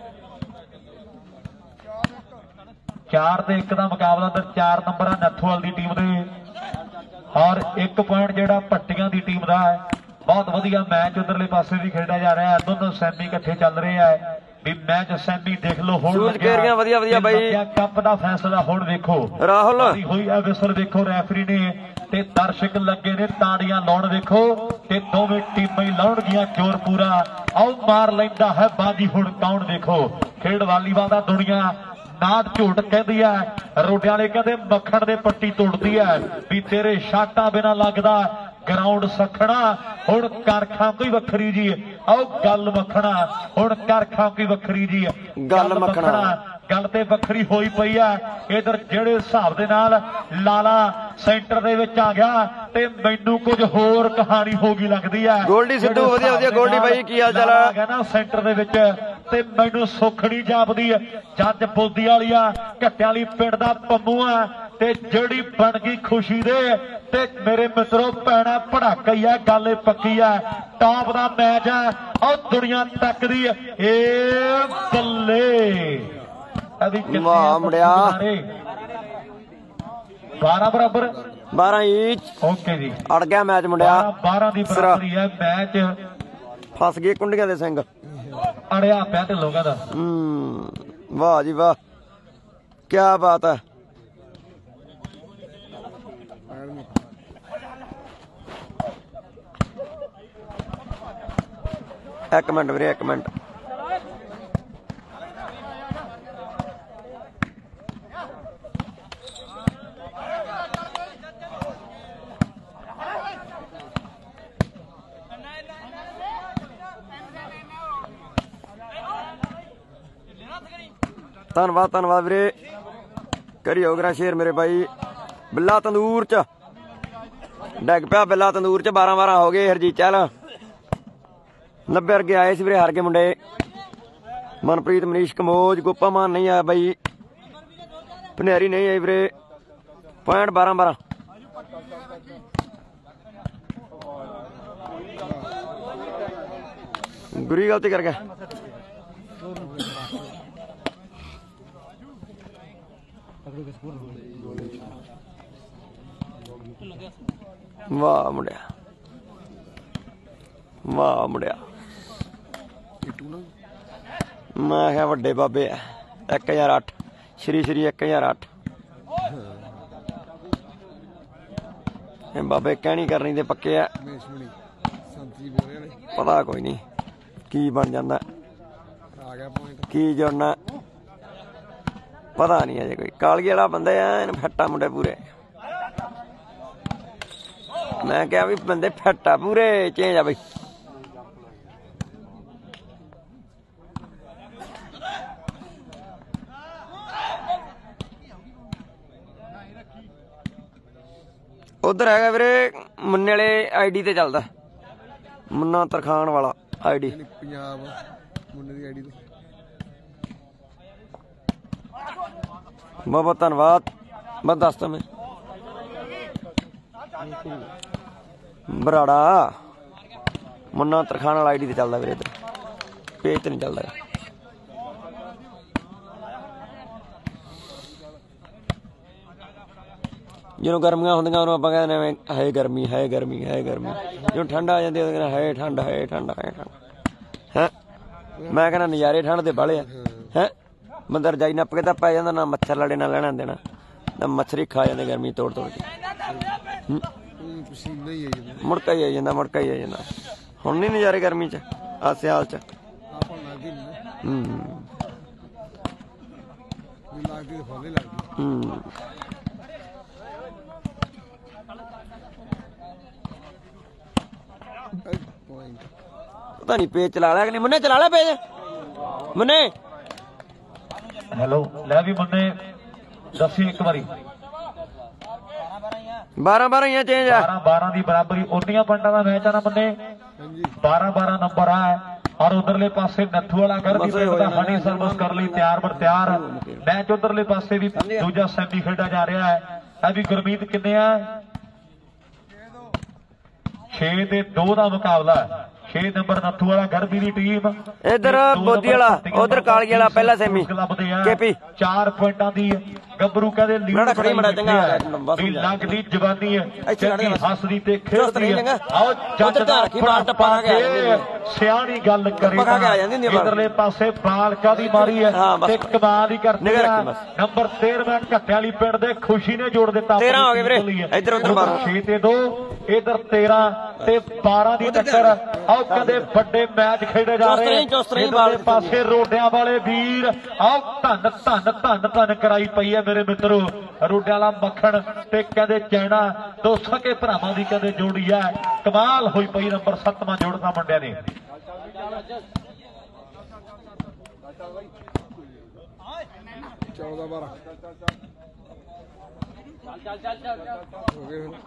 ਚਾਰ ਤੇ ਇੱਕ ਦਾ ਮੁਕਾਬਲਾ ਤੇ ਚਾਰ ਨੰਬਰ ਆ ਨੱਥੂਵਾਲ ਦੀ ਟੀਮ ਦੇ ਔਰ ਇੱਕ ਪੁਆਇੰਟ ਜਿਹੜਾ ਭੱਟੀਆਂ ਦੀ ਟੀਮ ਦਾ ਹੈ। ਬਹੁਤ ਵਧੀਆ ਮੈਚ ਉਧਰਲੇ ਪਾਸੇ ਵੀ ਖੇਡਿਆ ਜਾ ਰਿਹਾ ਹੈ। ਦੋਨੋਂ ਸੈਮੀ ਇਕੱਠੇ ਚੱਲ ਰਹੇ ਆ ਵੀ ਮੈਚ ਸੈਮੀ ਦੇਖ ਲਓ ਹੁਣ ਲੱਗਿਆ ਵਧੀਆ ਵਧੀਆ ਬਾਈ ਕੱਪ ਦਾ ਫੈਸਲਾ ਹੁਣ ਵੇਖੋ ਰਾਹੁਲ ਹੋਈ ਆ ਵਿਸਲ ਵੇਖੋ ਰੈਫਰੀ ਨੇ ਤੇ ਦਰਸ਼ਕ ਲੱਗੇ ਨੇ ਤਾੜੀਆਂ ਲਾਉਣ ਵੇਖੋ ਤੇ ਦੋਵੇਂ ਟੀਮਾਂ ਹੀ ਲਾਉਣਗੀਆਂ ਜ਼ੋਰ ਪੂਰਾ। ਆਓ ਮਾਰ ਲੈਂਦਾ ਹੈ ਬਾਜੀ ਹੁਣ ਕੌਣ ਦੇਖੋ ਖੇਡ ਵਾਲੀਬਾਲ ਦਾ ਦੁਨੀਆ ਨਾਦ ਝੂਟ ਕਹਿੰਦੀ ਆ ਰੋਡਿਆਂ ਵਾਲੇ ਕਹਿੰਦੇ ਮੱਖਣ ਦੇ ਪੱਟੀ ਤੋੜਦੀ ਆ ਵੀ ਤੇਰੇ ਸ਼ਾਟਾਂ ਬਿਨਾਂ ਲੱਗਦਾ ਗਰਾਊਂਡ ਸਖਣਾ ਹੁਣ ਕਰਖਾਂ ਕੋਈ ਵੱਖਰੀ ਜੀ ਆਓ ਗੱਲ ਮੱਖਣਾ ਹੁਣ ਕਰਖਾਂ ਕੋਈ ਵੱਖਰੀ ਜੀ ਗੱਲ ਮੱਖਣਾ ਗੱਲ ਤੇ ਵੱਖਰੀ ਹੋਈ ਪਈ ਆ। ਇਧਰ ਜਿਹੜੇ ਹਿਸਾਬ ਦੇ ਨਾਲ ਲਾਲਾ ਸੈਂਟਰ ਦੇ ਵਿੱਚ ਆ ਗਿਆ ਤੇ ਮੈਨੂੰ ਕੁਝ ਹੋਰ ਕਹਾਣੀ ਹੋ ਗਈ ਲੱਗਦੀ ਆ। ਗੋਲਡੀ ਸਿੱਧੂ ਵਧੀਆ ਵਧੀਆ। ਗੋਲਡੀ ਬਾਈ ਕੀ ਹਾਲ ਚਾਲ ਆ? ਆ ਗਿਆ ਨਾ ਸੈਂਟਰ ਦੇ ਵਿੱਚ ਤੇ ਮੈਨੂੰ ਸੁੱਖ ਨਹੀਂ ਜਾਪਦੀ ਆ। ਜੱਜ ਬੋਦੀ ਵਾਲੀ ਆ, ਘੱਟਿਆਂ ਵਾਲੀ ਪਿੰਡ ਦਾ ਪੰਮੂ ਆ ਤੇ ਜਿਹੜੀ ਬਣ ਗਈ ਖੁਸ਼ੀ ਦੇ ਤੇ ਮੇਰੇ ਮਿੱਤਰੋ ਪੈਣਾ ਪੜਾਕਾ ਹੀ ਆ। ਗੱਲ ਪੱਕੀ ਆ, ਟਾਪ ਦਾ ਮੈਚ ਆ। ਉਹ ਦੁਨੀਆ ਤੱਕਦੀ ਏ ਬੱਲੇ। ਵਾਹ ਮੁੰਡਿਆ। ਬਾਰਾਂ ਬਰਾਬਰ ਬਾਰਾਂ ਈਚ। ਓਕੇ ਜੀ, ਅੜ ਗਿਆ ਮੈਚ ਮੁੰਡਿਆ। ਬਾਰਾਂ ਦੀ ਬਰਾਬਰੀ ਹੈ ਮੈਚ। ਫਸ ਗਏ ਕੁੰਡੀਆਂ ਦੇ ਸਿੰਘ, ਅੜਿਆ ਪਿਆ ਤੇ ਲੋਕਾਂ ਦਾ। ਹੂੰ ਵਾਹ ਜੀ ਵਾਹ, ਕੀ ਬਾਤ ਹੈ। ਇੱਕ ਮਿੰਟ ਵੀਰੇ, ਇੱਕ ਮਿੰਟ। ਧੰਨਵਾਦ ਧੰਨਵਾਦ ਵੀਰੇ, ਕਰਿਓ ਕਰਾ ਸ਼ੇਰ ਮੇਰੇ ਬਾਈ। ਬਿੱਲਾ ਤੰਦੂਰ ਚ ਡਿੱਗ ਪਿਆ, ਬਿੱਲਾ ਤੰਦੂਰ ਚ। ਬਾਰਾਂ ਬਾਰਾਂ ਹੋ ਗਏ ਹਰਜੀਤ ਚਹਿਲ। ਨੱਬੇ ਵਰਗੇ ਆਏ ਸੀ ਵੀਰੇ, ਹਾਰ ਗਏ ਮੁੰਡੇ। ਮਨਪ੍ਰੀਤ, ਮਨੀਸ਼, ਕਮੋਜ, ਗੋਪਾ ਮਾਨ ਨਹੀਂ ਆਇਆ ਬਾਈ। ਭਨੇਰੀ ਨਹੀਂ ਆਈ ਵੀਰੇ। ਪੁਆਇੰਟ ਬਾਰਾਂ ਬਾਰਾਂ। ਗੁਰੀ ਗਲਤੀ ਕਰ ਗਿਆ। ਵਾਹ ਮੁੰਡਿਆ, ਵਾਹ ਮੁੰਡਿਆ। ਮੈਂ ਕਿਹਾ ਵੱਡੇ ਬਾਬੇ ਆ। ਇੱਕ ਹਜ਼ਾਰ ਅੱਠ ਸ਼੍ਰੀ ਸ਼੍ਰੀ ਇੱਕ ਹਜ਼ਾਰ ਅੱਠ। ਇਹ ਬਾਬੇ ਕਹਿਣੀ ਕਰਨੀ ਦੇ ਪੱਕੇ ਆ। ਪਤਾ ਕੋਈ ਨਹੀਂ ਕੀ ਬਣ ਜਾਂਦਾ, ਕੀ ਜੁੜਨਾ ਪਤਾ ਨਹੀਂ ਅਜੇ ਕੋਈ। ਕਾਲਗੀ ਵਾਲਾ ਬੰਦੇ ਆ, ਫੱਟਾ ਮੁੰਡੇ ਪੂਰੇ। ਮੈਂ ਕਿਹਾ ਵੀ ਬੰਦੇ ਫੱਟਾ ਪੂਰੇ ਚੇਂਜ ਆ ਬਈ। ਉਧਰ ਹੈਗਾ ਵੀਰੇ ਮੁੰਨੇ ਵਾਲੇ ਆਈਡੀ ਤੇ ਚੱਲਦਾ, ਮੁੰਨਾ ਤਰਖਾਨ ਵਾਲਾ ਆਈਡੀ। ਪੰਜਾਬ ਮੁੰਨੇ ਦੀ ਆਈਡੀ ਤੇ। ਬਹੁਤ ਬਹੁਤ ਧੰਨਵਾਦ। ਬਸ ਦੱਸਦਾ ਮੈਂ ਬਰਾੜਾ ਮੁੰਨਾ ਤਰਖਾਨ ਵਾਲਾ ਆਈਡੀ ਤੇ ਚੱਲਦਾ ਵੀਰੇ, ਇੱਧਰ ਪੇਜ ਤੇ ਨਹੀਂ ਚੱਲਦਾ। ਜਦੋਂ ਗਰਮੀਆਂ ਹੁੰਦੀਆਂ ਉਹਨੂੰ ਆਪਾਂ ਕਹਿੰਦੇ ਨੇ ਹੈ ਗਰਮੀ ਹੈ ਗਰਮੀ ਹੈ ਗਰਮੀ। ਜਦੋਂ ਠੰਡ ਆ ਜਾਂਦੀ ਉਹਦੇ ਕਹਿੰਦੇ ਹੈ ਠੰਡ ਹੈ ਠੰਡ ਹੈ ਠੰਡ ਹੈ। ਮੈਂ ਕਹਿੰਦਾ ਨਜ਼ਾਰੇ ਠੰਡ ਦੇ ਬਾਲੇ ਆ ਹੈ। ਬੰਦਾ ਰਜਾਈ ਨੱਪ ਕੇ ਤਾਂ ਪੈ ਜਾਂਦਾ, ਨਾ ਮੱਛਰ ਲੜੇ ਨਾ ਲੈਣਾ ਦੇਣਾ, ਨਾ ਮੱਛਰੀ ਖਾ ਜਾਂਦੇ ਗਰਮੀ ਤੋੜ ਤੋੜ ਕੇ। ਮੁੜਕਾ ਹੀ ਆ ਜਾਂਦਾ, ਮੁੜਕਾ ਹੀ ਆ ਜਾਂਦਾ। ਹੁਣ ਨੀ ਨਜ਼ਾਰੇ ਗਰਮੀ ਚ ਆ ਸਿਆਲ ਚ। ਹੂੰ ਹੂੰ ਪਤਾ ਨੀ ਪੇਜ ਚਲਾ ਲਿਆ ਕਿ ਨਹੀਂ। ਮੁੰਨੇ ਚਲਾ ਲਿਆ ਪੇਜ ਮੁੰਨੇ। ਹੈਲੋ ਲੈ ਵੀ ਮੁੰਨੇ ਦੱਸੀ ਇੱਕ ਵਾਰੀ। ਬਾਰਾਂ ਬਾਰਾਂ ਹੀ ਚੇਂਜ ਆ। ਬਾਰਾਂ ਬਾਰਾਂ ਦੀ ਬਰਾਬਰੀ। ਉਨੀਆਂ ਪਿੰਡਾਂ ਦਾ ਮੈਚ ਆ ਨਾ ਮੁੰਨੇ। ਬਾਰਾਂ ਬਾਰਾਂ ਨੰਬਰ ਆ। ਔਰ ਉਧਰਲੇ ਪਾਸੇ ਨੱਥੂ ਵਾਲਾ ਗਰਮੀ ਪਿੰਡ ਦਾ ਹਣੀ ਸਰਵਿਸ ਕਰਨ ਲਈ ਤਿਆਰ ਬਰ ਤਿਆਰ। ਮੈਚ ਉਧਰਲੇ ਪਾਸੇ ਵੀ ਦੂਜਾ ਸੈਮੀ ਖੇਡਿਆ ਜਾ ਰਿਹਾ ਹੈ। ਇਹ ਵੀ ਗੁਰਮੀਤ ਕਿੰਨੇ ਆ? ਛੇ ਤੇ ਦੋ ਦਾ ਮੁਕਾਬਲਾ। ਛੇ ਨੰਬਰ ਨੱਥੂ ਵਾਲਾ ਗਰਮੀ ਦੀ ਟੀਮ। ਇਧਰ ਬੋਦੀ ਵਾਲਾ, ਉਧਰ ਕਾਲਗੀ ਵਾਲਾ ਪਹਿਲਾ ਸੈਮੀ ਕੇਪੀ। ਚਾਰ ਪੁਆਇੰਟਾਂ ਦੀ ਗੱਭਰੂ ਕਹਿੰਦੇ ਲੀਡ ਖੜੀ ਮੜਾ ਚੰਗਾ ਲੱਗਦੀ ਜਵਾਨੀ ਹੈ, ਚੰਗੀ ਹੱਸਦੀ ਤੇ ਖੇਡਦੀ ਹੈ। ਆਓ ਜੱਜ ਦਾ ਪੱਟ ਪਾ ਕੇ ਸਿਆਣੀ ਗੱਲ ਕਰੇ। ਇਧਰਲੇ ਪਾਸੇ ਬਾਲਕਾ ਦੀ ਮਾਰੀ ਹੈ ਤੇ ਕਮਾਲ ਹੀ ਕਰਦੀ ਹੈ। ਨੰਬਰ ਤੇਰਵਾਂ ਘੱਟਿਆਂ ਵਾਲੀ ਪਿੰਡ ਦੇ ਖੁਸ਼ੀ ਨੇ ਜੋੜ ਦਿੱਤਾ। ਤੇਰਾਂ ਹੋ ਗਏ ਵੀਰੇ। ਇਧਰ ਉਧਰ ਛੇ ਤੇ ਦੋ, ਇਧਰ ਤੇਰਾਂ ਤੇ ਬਾਰਾਂ ਦੀ ਟੱਕਰ। ਆਓ ਕਦੇ ਵੱਡੇ ਮੈਚ ਖੇਡੇ ਜਾ ਰਹੇ। ਇਧਰਲੇ ਪਾਸੇ ਰੋਡਿਆਂ ਵਾਲੇ ਵੀਰ ਆਓ ਧੰਨ ਧੰਨ ਧੰਨ ਧੰਨ ਕਰਾਈ ਪਈ ਹੈ ਮੇਰੇ ਮਿੱਤਰੋ। ਰੋਡਿਆਂ ਵਾਲਾ ਮੱਖਣ ਤੇ ਕਹਿੰਦੇ ਚੈਣਾ ਦੋ ਸਕੇ ਭਰਾਵਾਂ ਦੀ ਕਹਿੰਦੇ ਜੋੜੀ ਹੈ। ਕਮਾਲ ਹੋਈ ਪਈ। ਨੰਬਰ ਸੱਤਵਾਂ ਜੋੜਦਾ ਮੁੰਡਿਆਂ ਨੇ। चौदह बारह हो गए फिर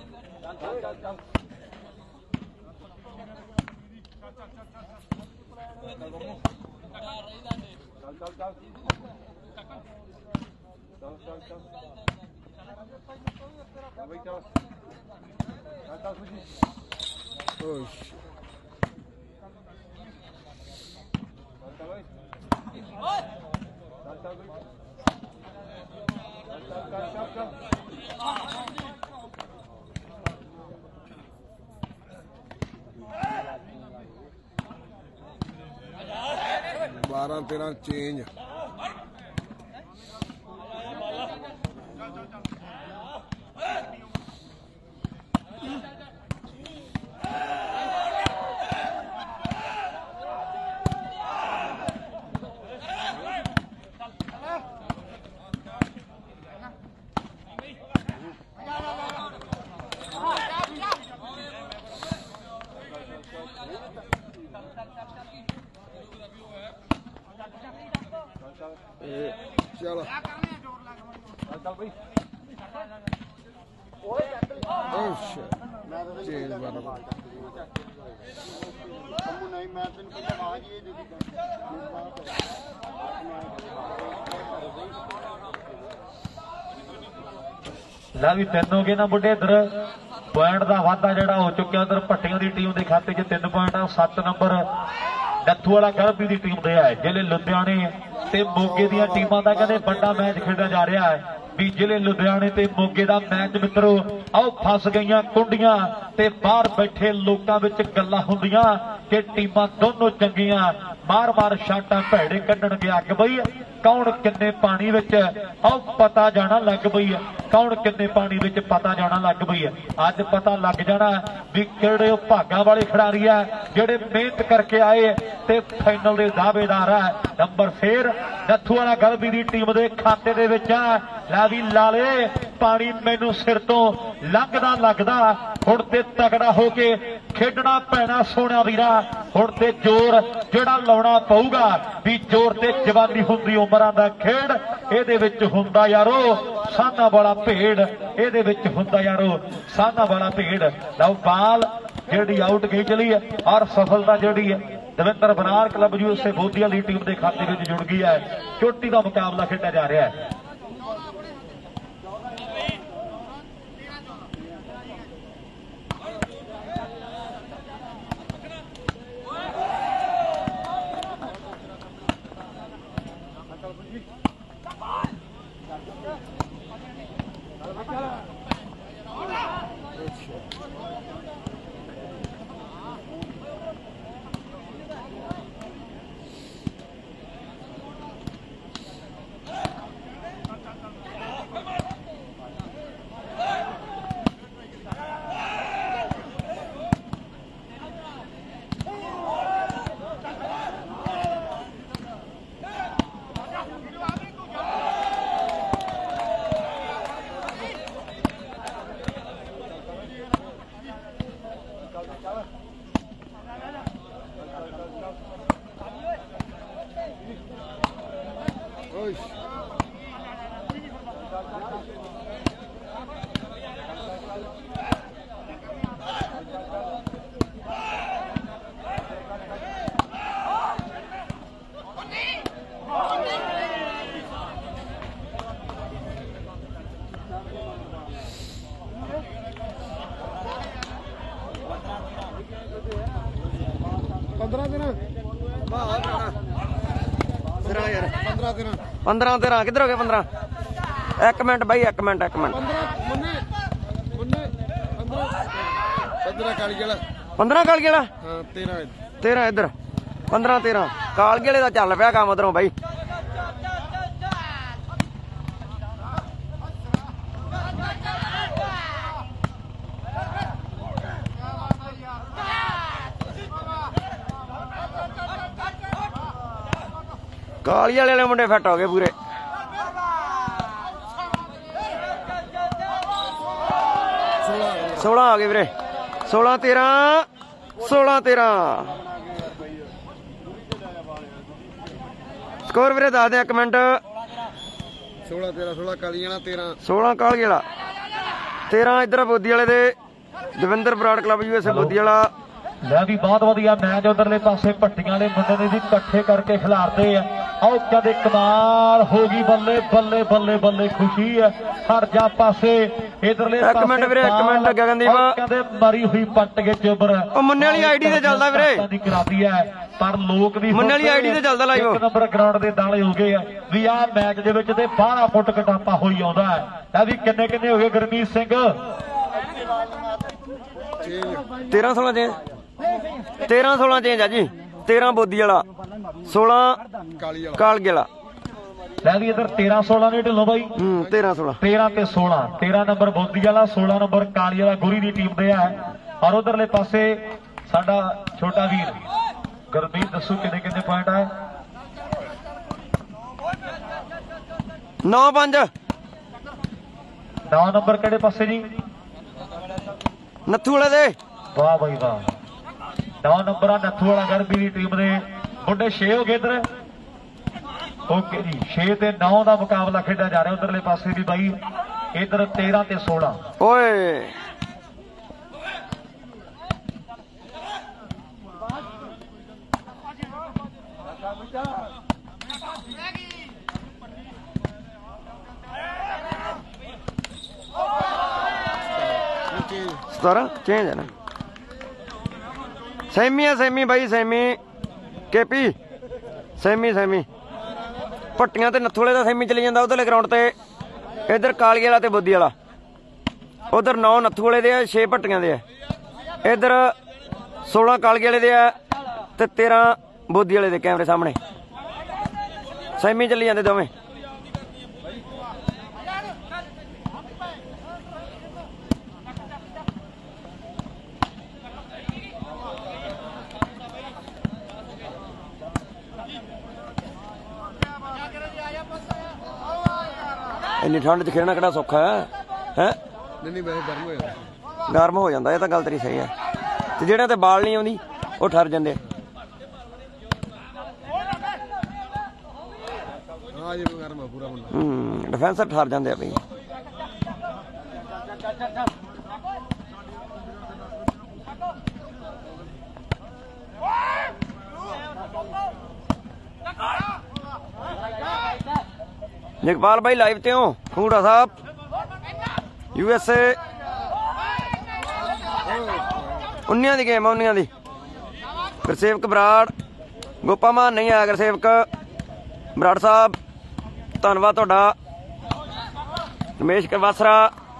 बारह तेरह चेंज चलो चेंज ला भी तीन हो गए ना बुढ़े। इधर पॉइंट का वाधा जड़ा हो चुका उधर भट्टियों की टीम के खाते च तीन पॉइंट आ। सत्त नंबर नत्थू वाला गलबी की टीम दे है। जिले लुधियाने ते मोगे दी टीमां दा कहंदे बड़ा मैच खेडा जा रहा है भी जिले लुधियाने ते मोगे दा मैच मित्रों आओ फस गईयां कुंडियां ते बाहर बैठे लोकां विच गल्लां हुंदियां कि टीमां दोनों चंगियां मार मार शाटां भैड़े कड्ढण गया कि बई कौन किन्ने पानी विच आओ पता जाना लग पई है। कौन किन्ने पानी विच पता जाना लग पई है। अज पता लग जाना भी किहड़े भागां वाले खिडारी है जिहड़े मेहनत करके आए ते फाइनल दे दावेदार है। नंबर फेर नत्थू वाला गलबी दी टीम दे खाते दे विच है। लै भी लाले पानी मैनू सिर तो लंघदा लगदा हुण ते तगड़ा हो के खेडना पैना सोना वीरा। हुण ते जोर जिहड़ा लाउणा पऊगा भी जोर ते जवानी हुंदी उमरां दा खेड इहदे विच हुंदा यारो साना वाला भेड़ इहदे विच हुंदा यारो साना वाला भेड़। लओ बाल जिहड़ी आउट गई चली है और सफलता जिहड़ी है दविंदर बनार क्लब यूएसए बोधिया दी टीम दे खाते विच जुड़ गई है। चोटी दा मुकाबला खेडा जा रहा है। पंद्रह तेरह किधर हो गए? पंद्रह एक मिनट भाई एक मिनट एक मिनट पंद्रह कालगी वाला तेरह इधर पंद्रह तेरह कालगी वाले का चल पिया काम उधरों भाई। काली वाले मुंडे फिट हो गए पूरे। सोलह आ गए वीरे सोलह तेरह सोलह तेरह स्कोर वीरे दस दे एक मिनट सोलह तेरह सोलह काली वाला तेरह सोलह कालगे वाला तेरह इधर बोदी वाले दे दविंदर बराड़ क्लब यूएसए बोदी वाला ਲੈ ਵੀ ਬਹੁਤ ਵਧੀਆ ਮੈਚ ਉਧਰਲੇ ਪਾਸੇ ਭੱਟੀਆਂ ਵਾਲੇ ਮੁੰਡੇ ਨੇ ਜੀ ਇਕੱਠੇ ਕਰਕੇ ਖਿਲਾਰਦੇ ਆ ਆਓ ਕਦੇ ਕਮਾਲ ਹੋ ਗਈ ਬੱਲੇ ਬੱਲੇ ਬੱਲੇ ਬੱਲੇ ਖੁਸ਼ੀ ਹੈ ਹਰ ਜਾ ਪਾਸੇ ਇਧਰਲੇ ਇੱਕ ਮਿੰਟ ਵੀਰੇ ਇੱਕ ਮਿੰਟ ਗਗਨਦੀਪ ਕਦੇ ਮਰੀ ਹੋਈ ਪੱਟ ਕੇ ਚੋਬਰ ਉਹ ਮੁੰਨੇ ਵਾਲੀ ਆਈਡੀ ਤੇ ਚੱਲਦਾ ਵੀਰੇ ਦੀ ਕਰਾਤੀ ਹੈ ਪਰ ਲੋਕ ਵੀ ਮੁੰਨੇ ਵਾਲੀ ਆਈਡੀ ਤੇ ਚੱਲਦਾ ਲਾਈਵ ਇੱਕ ਨੰਬਰ ਗਰਾਊਂਡ ਦੇ ਦਾਲੇ ਹੋ ਗਏ ਆ ਵੀ ਆਹ ਮੈਚ ਦੇ ਵਿੱਚ ਤੇ ਬਾਰਾਂ ਫੁੱਟ ਕਟਾਪਾ ਹੋਈ ਆਉਂਦਾ ਹੈ ਇਹ ਵੀ ਕਿੰਨੇ ਕਿੰਨੇ ਹੋ ਗਏ ਗੁਰਮੀਤ ਸਿੰਘ तेरह सोलह चेंज तेरह सोलह चेंज है जी तेरह बोदी वाला सोलह कालगे वाला ਲੈ ਵੀ ਇਧਰ तेरह सोलह ਨੇ ਢਿੱਲੋਂ ਬਾਈ हूं तेरह सोलह तेरह ਤੇ सोलह तेरह ਨੰਬਰ ਬੋਦੀ ਵਾਲਾ सोलह ਨੰਬਰ ਕਾਲੀ ਵਾਲਾ ਗੁਰੀ ਦੀ ਟੀਮ ਦੇ ਆ ਔਰ ਉਧਰਲੇ ਪਾਸੇ ਸਾਡਾ ਛੋਟਾ ਵੀਰ ਗੁਰਮੀਤ ਦੱਸੋ ਕਿੰਨੇ ਕਿੰਨੇ ਪੁਆਇੰਟ ਆ नौ पांच नौ ਨੰਬਰ ਕਿਹੜੇ ਪਾਸੇ ਜੀ नत्थू वाले दे ਵਾਹ ਬਾਈ ਵਾਹ ਨੌ ਨੰਬਰ ਆ ਨੱਥੂ ਵਾਲਾ ਗਰਬੀ ਦੀ ਟੀਮ ਦੇ ਮੁੰਡੇ ਛੇ ਹੋ ਗਏ ਇਧਰ ਓਕੇ ਜੀ ਛੇ ਤੇ ਨੌ ਦਾ ਮੁਕਾਬਲਾ ਖੇਡਿਆ ਜਾ ਰਿਹਾ ਉਧਰਲੇ ਪਾਸੇ ਵੀ ਬਾਈ ਇਧਰ तेरह ਤੇ सोलह ओए सतारह चेंज है ना सैमी है सैमी भाई semi KP semi semi Bhattian ते नत्थू वाले दा सैमी चली जांदा उधरले ग्राउंड ते इधर कालगे वाला ते बोदी वाला उधर नौ नत्थू वाले दे आ छे भट्टियां दे आ इधर सोलह कालगे वाले दे आ ते तेरह बोदी वाले दे कैमरे सामने सैमी चली जांदे दोवें ਇੰਨੀ ਠੰਡ 'ਚ ਖੇਡਣਾ ਕਿਹੜਾ ਸੌਖਾ ਹੈ ਹੈ नहीं नहीं वैसे गर्म हो जाता ਗਰਮ ਹੋ ਜਾਂਦਾ ਇਹ ਤਾਂ ਗੱਲ ਤੇਰੀ ਸਹੀ ਹੈ ਤੇ ਜਿਹੜਿਆਂ ਤੇ ਬਾਲ ਨਹੀਂ ਆਉਂਦੀ ਉਹ ਠਰ ਜਾਂਦੇ हाँ जी गर्म है पूरा बंदा ਹੂੰ ਡਿਫੈਂਸਰ ਠਰ ਜਾਂਦੇ ਆ ਬਈ जगपाल भाई लाइव ते हो खूड़ा साहब यूएसए उन्नियां दी गेम उन्नियां दी गुरसेवक बराड़ गोपा मान नहीं आया गुरसेवक बराड़ साहब धन्नवाद तुहाडा रमेश करवासरा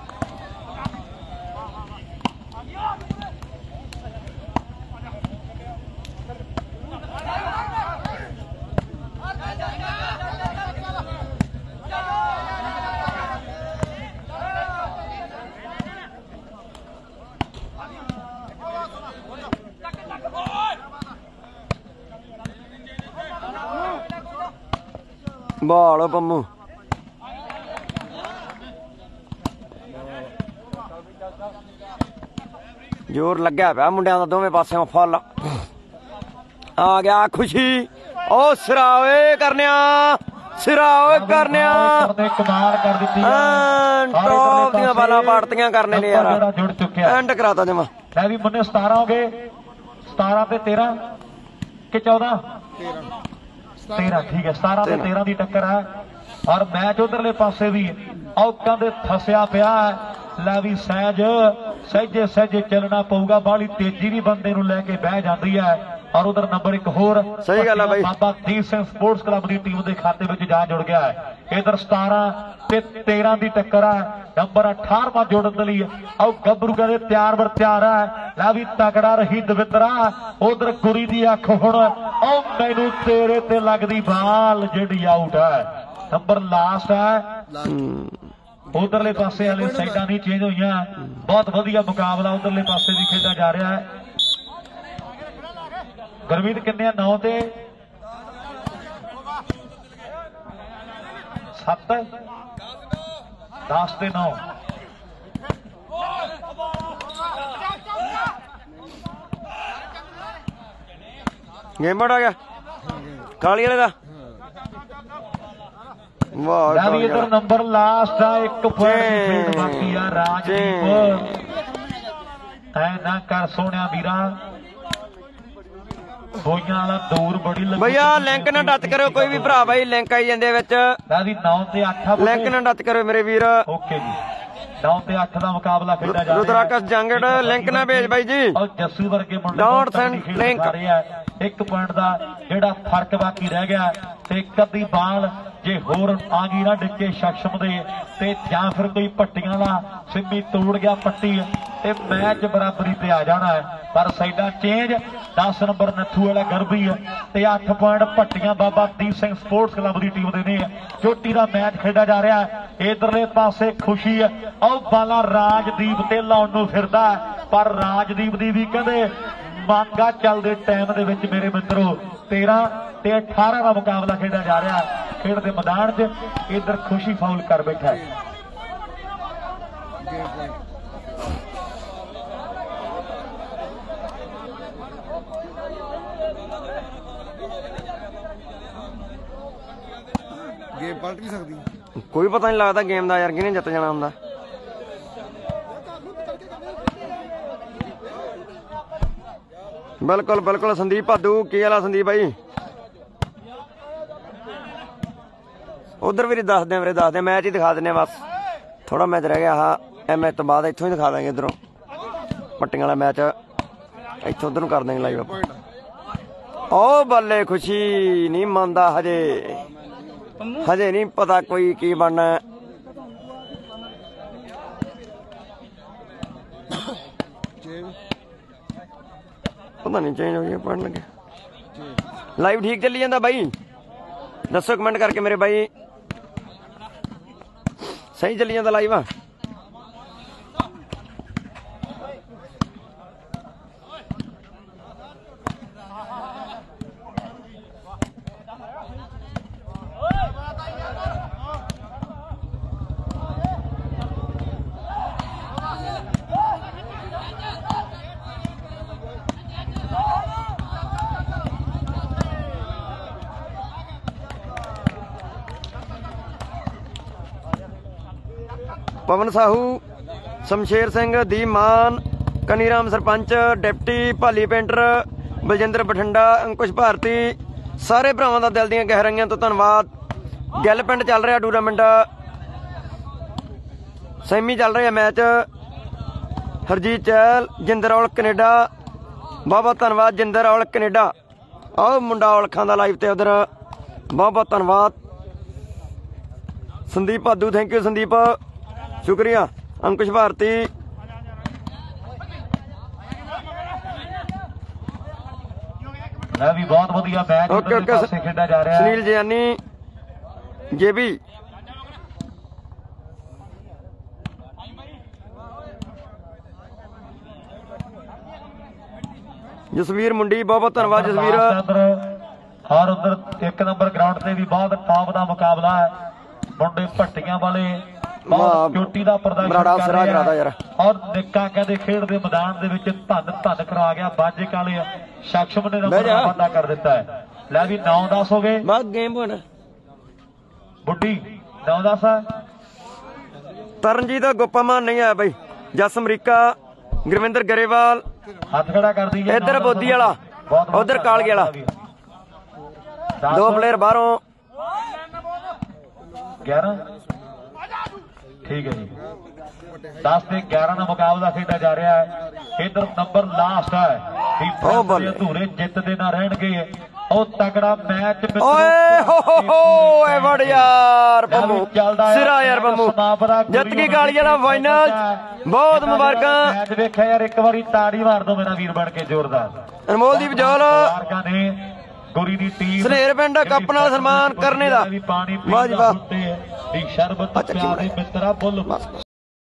बाल पम्मू जोर लग्या पिया मुंडियां दा दोवें पासेओं फुल आ गया खुशी ओ सिरा ओए करनिया सिरा ओए करनिया कमाल कर दी टॉप दी बालां पाड़तियां करने ने यार जुड़ चुके एंड कराता जमा ਲੈ ਵੀ ਮੁੰਨੇ सतारह हो गए सतारह ਤੇ तेरह कि चौदह तेरह ठीक है सतारह ਤੇ तेरह ਦੀ ਟੱਕਰ ਹੈ ਔਰ ਮੈਚ ਉਧਰਲੇ ਪਾਸੇ ਵੀ ਔਕਾਂ ਦੇ ਫਸਿਆ ਪਿਆ ਲੈ ਵੀ ਸਹਿਜ ਸਹਿਜੇ ਸਹਿਜੇ ਚੱਲਣਾ ਪਊਗਾ ਬਾਹਲੀ ਤੇਜ਼ੀ ਵੀ ਬੰਦੇ ਨੂੰ ਲੈ ਕੇ ਬਹਿ ਜਾਂਦੀ ਹੈ ਔਰ ਉਧਰ ਨੰਬਰ ਇੱਕ ਹੋਰ ਸਹੀ ਗੱਲ ਹੈ ਬਾਈ ਬਾਬਾ ਦੀਪ ਸਿੰਘ ਸਪੋਰਟਸ ਕਲੱਬ ਦੀ ਟੀਮ ਦੇ ਖਾਤੇ ਵਿੱਚ ਜਾ ਜੁੜ ਗਿਆ ਹੈ ਇਧਰ ਸਤਾਰਹ ਤੇ तेरह ਦੀ ਟੱਕਰ ਹੈ ਨੰਬਰ ਅਠਾਰਹਵਾਂ ਜੋੜਨ ਦੇ ਲਈ ਆਓ ਗੱਭਰੂ ਕਹਿੰਦੇ ਤਿਆਰ ਬਰ ਤਿਆਰ ਹੈ ਲੈ ਵੀ ਤਕੜਾ ਰਹੀ ਦਵਿੰਦਰਾ ਉਧਰ ਗੁਰੀ ਦੀ ਅੱਖ ਹੁਣ ਉਹ ਮੈਨੂੰ ਤੇਰੇ ਤੇ ਲੱਗਦੀ ਬਾਲ ਜਿਹੜੀ ਆਊਟ ਹੈ ਨੰਬਰ ਲਾਸਟ ਹੈ ਉਧਰਲੇ ਪਾਸੇ ਵਾਲੇ ਸਾਈਡਾਂ ਨਹੀਂ ਚੇਂਜ ਹੋਈਆਂ ਬਹੁਤ ਵਧੀਆ ਮੁਕਾਬਲਾ ਉਧਰਲੇ ਪਾਸੇ ਵੀ ਖੇਡਿਆ ਜਾ ਰਿਹਾ ਹੈ ਗੁਰਮੀਤ ਕਿੰਨੇ ਨੌ ਤੇ ਸੱਤ दस ਤੇ नौ गेम आ गया काली वाले का ਵਾਹ ਲੈ ਵੀ ਇਧਰ ਨੰਬਰ ਲਾਸਟ ਆ ਇੱਕ ਪੁਆਇੰਟ ਦੀ ਫੀਡ ਬਾਕੀ ਆ ਰਾਜਦੀਪ ਐ ਨਾ ਕਰ ਸੋਹਣਿਆ ਵੀਰਾ ਬੋਈਆਂ ਵਾਲਾ ਦੂਰ ਬੜੀ ਲੱਗੀ ਭਈਆ ਲਿੰਕ ਨਾ ਟੱਚ ਕਰਿਓ ਕੋਈ ਵੀ ਭਰਾ ਬਾਈ ਲਿੰਕ ਆਈ ਜਾਂਦੇ ਵਿੱਚ ਲੈ ਵੀ ਨੌ ਤੇ ਅੱਠ ਲਿੰਕ ਨਾ ਟੱਚ ਕਰਿਓ ਮੇਰੇ ਵੀਰ ਓਕੇ ਜੀ ਨੌ ਤੇ ਅੱਠ ਦਾ ਮੁਕਾਬਲਾ ਖੇਡਿਆ ਜਾ ਰਿਹਾ ਰੁਦਰਾਕਸ਼ ਜੰਗੜ ਲਿੰਕ ਨਾ ਭੇਜ ਬਾਈ ਜੀ ਔਰ ਜੱਸੂ ਵਰਗੇ ਮੁੰਡੇ ਡੋਂਟ ਸੈਂਡ ਲਿੰਕ ਇੱਕ ਪੁਆਇੰਟ ਦਾ ਜਿਹੜਾ ਫਰਕ ਬਾਕੀ ਰਹਿ ਗਿਆ ਤੇ ਇੱਕ ਅੱਧੀ ਬਾਲ ਜੇ ਹੋਰ ਆ ਗਈ ਨਾ ਡਿੱਕੇ ਸ਼ਖਸ਼ਮ ਦੇ ਤੇ ਜਾਂ ਫਿਰ ਕੋਈ ਪੱਟੀਆਂ ਦਾ ਸਿੰਮੀ ਤੋੜ ਗਿਆ ਪੱਟੀ ਤੇ ਮੈਚ ਬਰਾਬਰੀ ਤੇ ਆ ਜਾਣਾ ਹੈ ਪਰ ਸਾਈਡਾਂ ਚੇਂਜ ਦਸ ਨੰਬਰ ਨੱਥੂ ਵਾਲਾ ਗਰਬੀ ਤੇ ਅੱਠ point Pattian Baba Deep Singh sports club ਦੀ ਟੀਮ ਦੇ ਨੇ ਚੋਟੀ ਦਾ ਮੈਚ ਖੇਡਿਆ ਜਾ ਰਿਹਾ ਹੈ ਇਧਰਲੇ ਪਾਸੇ ਖੁਸ਼ੀ ਹੈ ਉਹ ਬਾਲਾ ਰਾਜਦੀਪ ਤੇ ਲਾਉਣ ਨੂੰ ਫਿਰਦਾ ਪਰ ਰਾਜਦੀਪ ਦੀ ਵੀ ਕਹਿੰਦੇ ਮੰਗਾ ਚੱਲਦੇ ਟਾਈਮ ਦੇ ਵਿੱਚ ਮੇਰੇ ਮਿੱਤਰੋ ਤੇਰਾਂ ਤੇ ਅਠਾਰਾਂ ਦਾ ਮੁਕਾਬਲਾ ਖੇਡਿਆ ਜਾ ਰਿਹਾ ਖੇਡ ਦੇ ਮੈਦਾਨ 'ਚ ਇਧਰ ਖੁਸ਼ੀ ਫਾਉਲ ਕਰ ਬੈਠਾ ਹੈ ਗੇਮ ਪਲਟ ਵੀ ਸਕਦੀ ਕੋਈ ਪਤਾ ਨਹੀਂ ਲੱਗਦਾ ਗੇਮ ਦਾ ਯਾਰ ਕਿਹਨੇ ਜਿੱਤ ਜਾਣਾ ਹੁੰਦਾ ਬਿਲਕੁਲ ਬਿਲਕੁਲ ਸੰਦੀਪ ਭਾਦੂ ਕੀ ਵਾਲਾ ਸੰਦੀਪ ਬਾਈ ਉਧਰ ਵੀ ਦੱਸ ਦੇ ਵੀਰੇ ਦੱਸ ਦੇ ਮੈਚ ਹੀ ਦਿਖਾ ਦਿੰਦੇ ਬਸ ਥੋੜਾ ਮੈਚ ਰਹਿ ਗਿਆ ਆਹ ਇਹ ਮੈਚ ਤੋਂ ਬਾਅਦ ਇੱਥੋਂ ਹੀ ਦਿਖਾ ਦਾਂਗੇ ਇੱਧਰੋਂ ਪੱਟੀਆਂ ਵਾਲਾ ਮੈਚ ਇੱਥੋਂ ਉਧਰ ਨੂੰ ਕਰ ਦਾਂਗੇ ਲਾਈਵ ਓ ਬੱਲੇ ਖੁਸ਼ੀ ਨਹੀਂ ਮੰਨਦਾ ਹਜੇ ਹਜੇ ਨਹੀਂ ਪਤਾ ਕੋਈ ਕੀ ਬਣਨਾ ਪਤਾ ਨਹੀਂ ਚੇਂਜ ਹੋ ਗਿਆ ਪੜਨ ਲੱਗੇ ਲਾਈਵ ਠੀਕ ਚੱਲੀ ਜਾਂਦਾ ਬਾਈ ਦੱਸੋ ਕਮੈਂਟ ਕਰਕੇ ਮੇਰੇ ਬਾਈ ਸਹੀ ਚੱਲੀ ਜਾਂਦਾ ਲਾਈਵ ਆ ਪਵਨ ਸਾਹੂ ਸ਼ਮਸ਼ੇਰ ਸਿੰਘ ਦੀ ਮਾਨ ਕਨੀਰਾਮ ਸਰਪੰਚ ਡਿਪਟੀ ਭਾਲੀ ਪੇਂਟਰ ਬਲਜਿੰਦਰ ਬਠਿੰਡਾ ਅੰਕੁਸ਼ ਭਾਰਤੀ ਸਾਰੇ ਭਰਾਵਾਂ ਦਾ ਦਿਲ ਦੀਆਂ ਗਹਿਰਾਈਆਂ ਤੋਂ ਧੰਨਵਾਦ ਗਿੱਲ ਪਿੰਡ ਚੱਲ ਰਿਹਾ ਟੂਰਨਾਮੈਂਟ ਸੈਮੀ ਚੱਲ ਰਿਹਾ ਮੈਚ ਹਰਜੀਤ ਚਹਿਲ ਜਿੰਦਰੌਲ ਕੈਨੇਡਾ ਬਹੁਤ ਬਹੁਤ ਧੰਨਵਾਦ ਜਿੰਦਰੌਲ ਕੈਨੇਡਾ ਆਹ ਮੁੰਡਾ ਔਲਖਾਂ ਦਾ ਲਾਈਵ ਤੇ ਉਧਰ ਬਹੁਤ ਬਹੁਤ ਧੰਨਵਾਦ ਸੰਦੀਪ ਭਾਦੂ ਥੈਂਕ ਯੂ ਸੰਦੀਪ ਸ਼ੁਕਰੀਆ ਅੰਕੁਸ਼ ਭਾਰਤੀ ਲੈ ਵੀ ਬਹੁਤ ਵਧੀਆ ਮੈਚ ਓਕੇ ਓਕੇ ਖੇਡਿਆ ਜਾ ਰਿਹਾ ਸੁਨੀਲ ਜਿਆਨੀ ਜੇਬੀ ਜਸਵੀਰ ਮੁੰਡੀ ਬਹੁਤ ਬਹੁਤ ਧੰਨਵਾਦ ਜਸਵੀਰ ਔਰ ਉਧਰ ਇੱਕ ਨੰਬਰ ਗਰਾਊਂਡ ਤੇ ਵੀ ਬਹੁਤ ਟਾਪ ਦਾ ਮੁਕਾਬਲਾ ਹੈ ਮੁੰਡੇ ਭੱਟੀਆਂ ਵਾਲੇ ਚੋਟੀ ਦਾ ਪ੍ਰਦਰਸ਼ਨ ਯਾਰ ਔਰ ਨਿੱਕਾ ਕਹਿੰਦੇ ਖੇਡ ਦੇ ਮੈਦਾਨ ਦੇ ਵਿੱਚ ਧੰਨ ਧੰਨ ਕਰਾ ਗਿਆ ਬਾਜੇ ਕਾਲੇ ਸ਼ਖਸ਼ਮ ਨੇ ਨੰਬਰ ਵਾਧਾ ਕਰ ਦਿੱਤਾ ਹੈ ਲੈ ਵੀ ਨੌ ਦਸ ਹੋ ਗਏ ਮੈਂ ਗੇਮ ਬਣ ਬੁੱਢੀ ਨੌ ਦਸ ਤਰਨਜੀਤ ਗੋਪਾਮਾਨ ਨਹੀਂ ਆਇਆ ਬਾਈ ਜਸ ਅਮਰੀਕਾ ਗੁਰਵਿੰਦਰ ਗਰੇਵਾਲ ਹੱਥ ਖੜਾ ਕਰਦੀ ਹੈ ਇੱਧਰ ਬੋਦੀ ਵਾਲਾ ਉਧਰ ਕਾਲਗੇ ਵਾਲਾ ਦੋ ਪਲੇਅਰ ਬਾਹਰੋਂ ਗਿਆਰਾਂ ਠੀਕ ਹੈ ਜੀ ਦਸ ਤੇ ਗਿਆਰਾਂ ਦਾ ਮੁਕਾਬਲਾ ਖੇਡਿਆ ਜਾ ਰਿਹਾ ਹੈ ਇਧਰ ਨੰਬਰ ਲਾਸਟ ਹੈ ਵੀ ਅਧੂਰੇ ਜਿੱਤ ਦੇ ਨਾ ਰਹਿਣਗੇ ਉਹ ਤਗੜਾ ਮੈਚ ਓਏ ਹੋ ਹੋ ਹੋ ਐ ਵੜ ਯਾਰ ਬੰਮੂ ਸਿਰਾ ਯਾਰ ਬੰਮੂ ਜਿੱਤ ਗਈ ਕਾਲੀ ਵਾਲਾ ਫਾਈਨਲ ਬਹੁਤ ਮੁਬਾਰਕਾਂ ਮੈਚ ਵੇਖਿਆ ਯਾਰ ਇੱਕ ਵਾਰੀ ਤਾੜੀ ਮਾਰ ਦੋ ਮੇਰਾ ਵੀਰ ਬਣ ਕੇ ਜ਼ੋਰਦਾਰ ਅਨਮੋਲਦੀਪ ਜੋਲ ਮੁਬਾਰਕਾਂ ਨੇ ਗੋਰੀ ਦੀ ਟੀਮ ਸਨੇਰ ਪਿੰਡ ਕੱਪ ਨਾਲ ਸਨਮਾਨ ਕਰਨੇ ਦਾ ਪਾਣੀ ਵਾਹ ਜੀ ਵਾਹ ਸ਼ਰਬਤ ਪਿਆਰੇ ਮਿੱਤਰਾ ਬੁੱਲ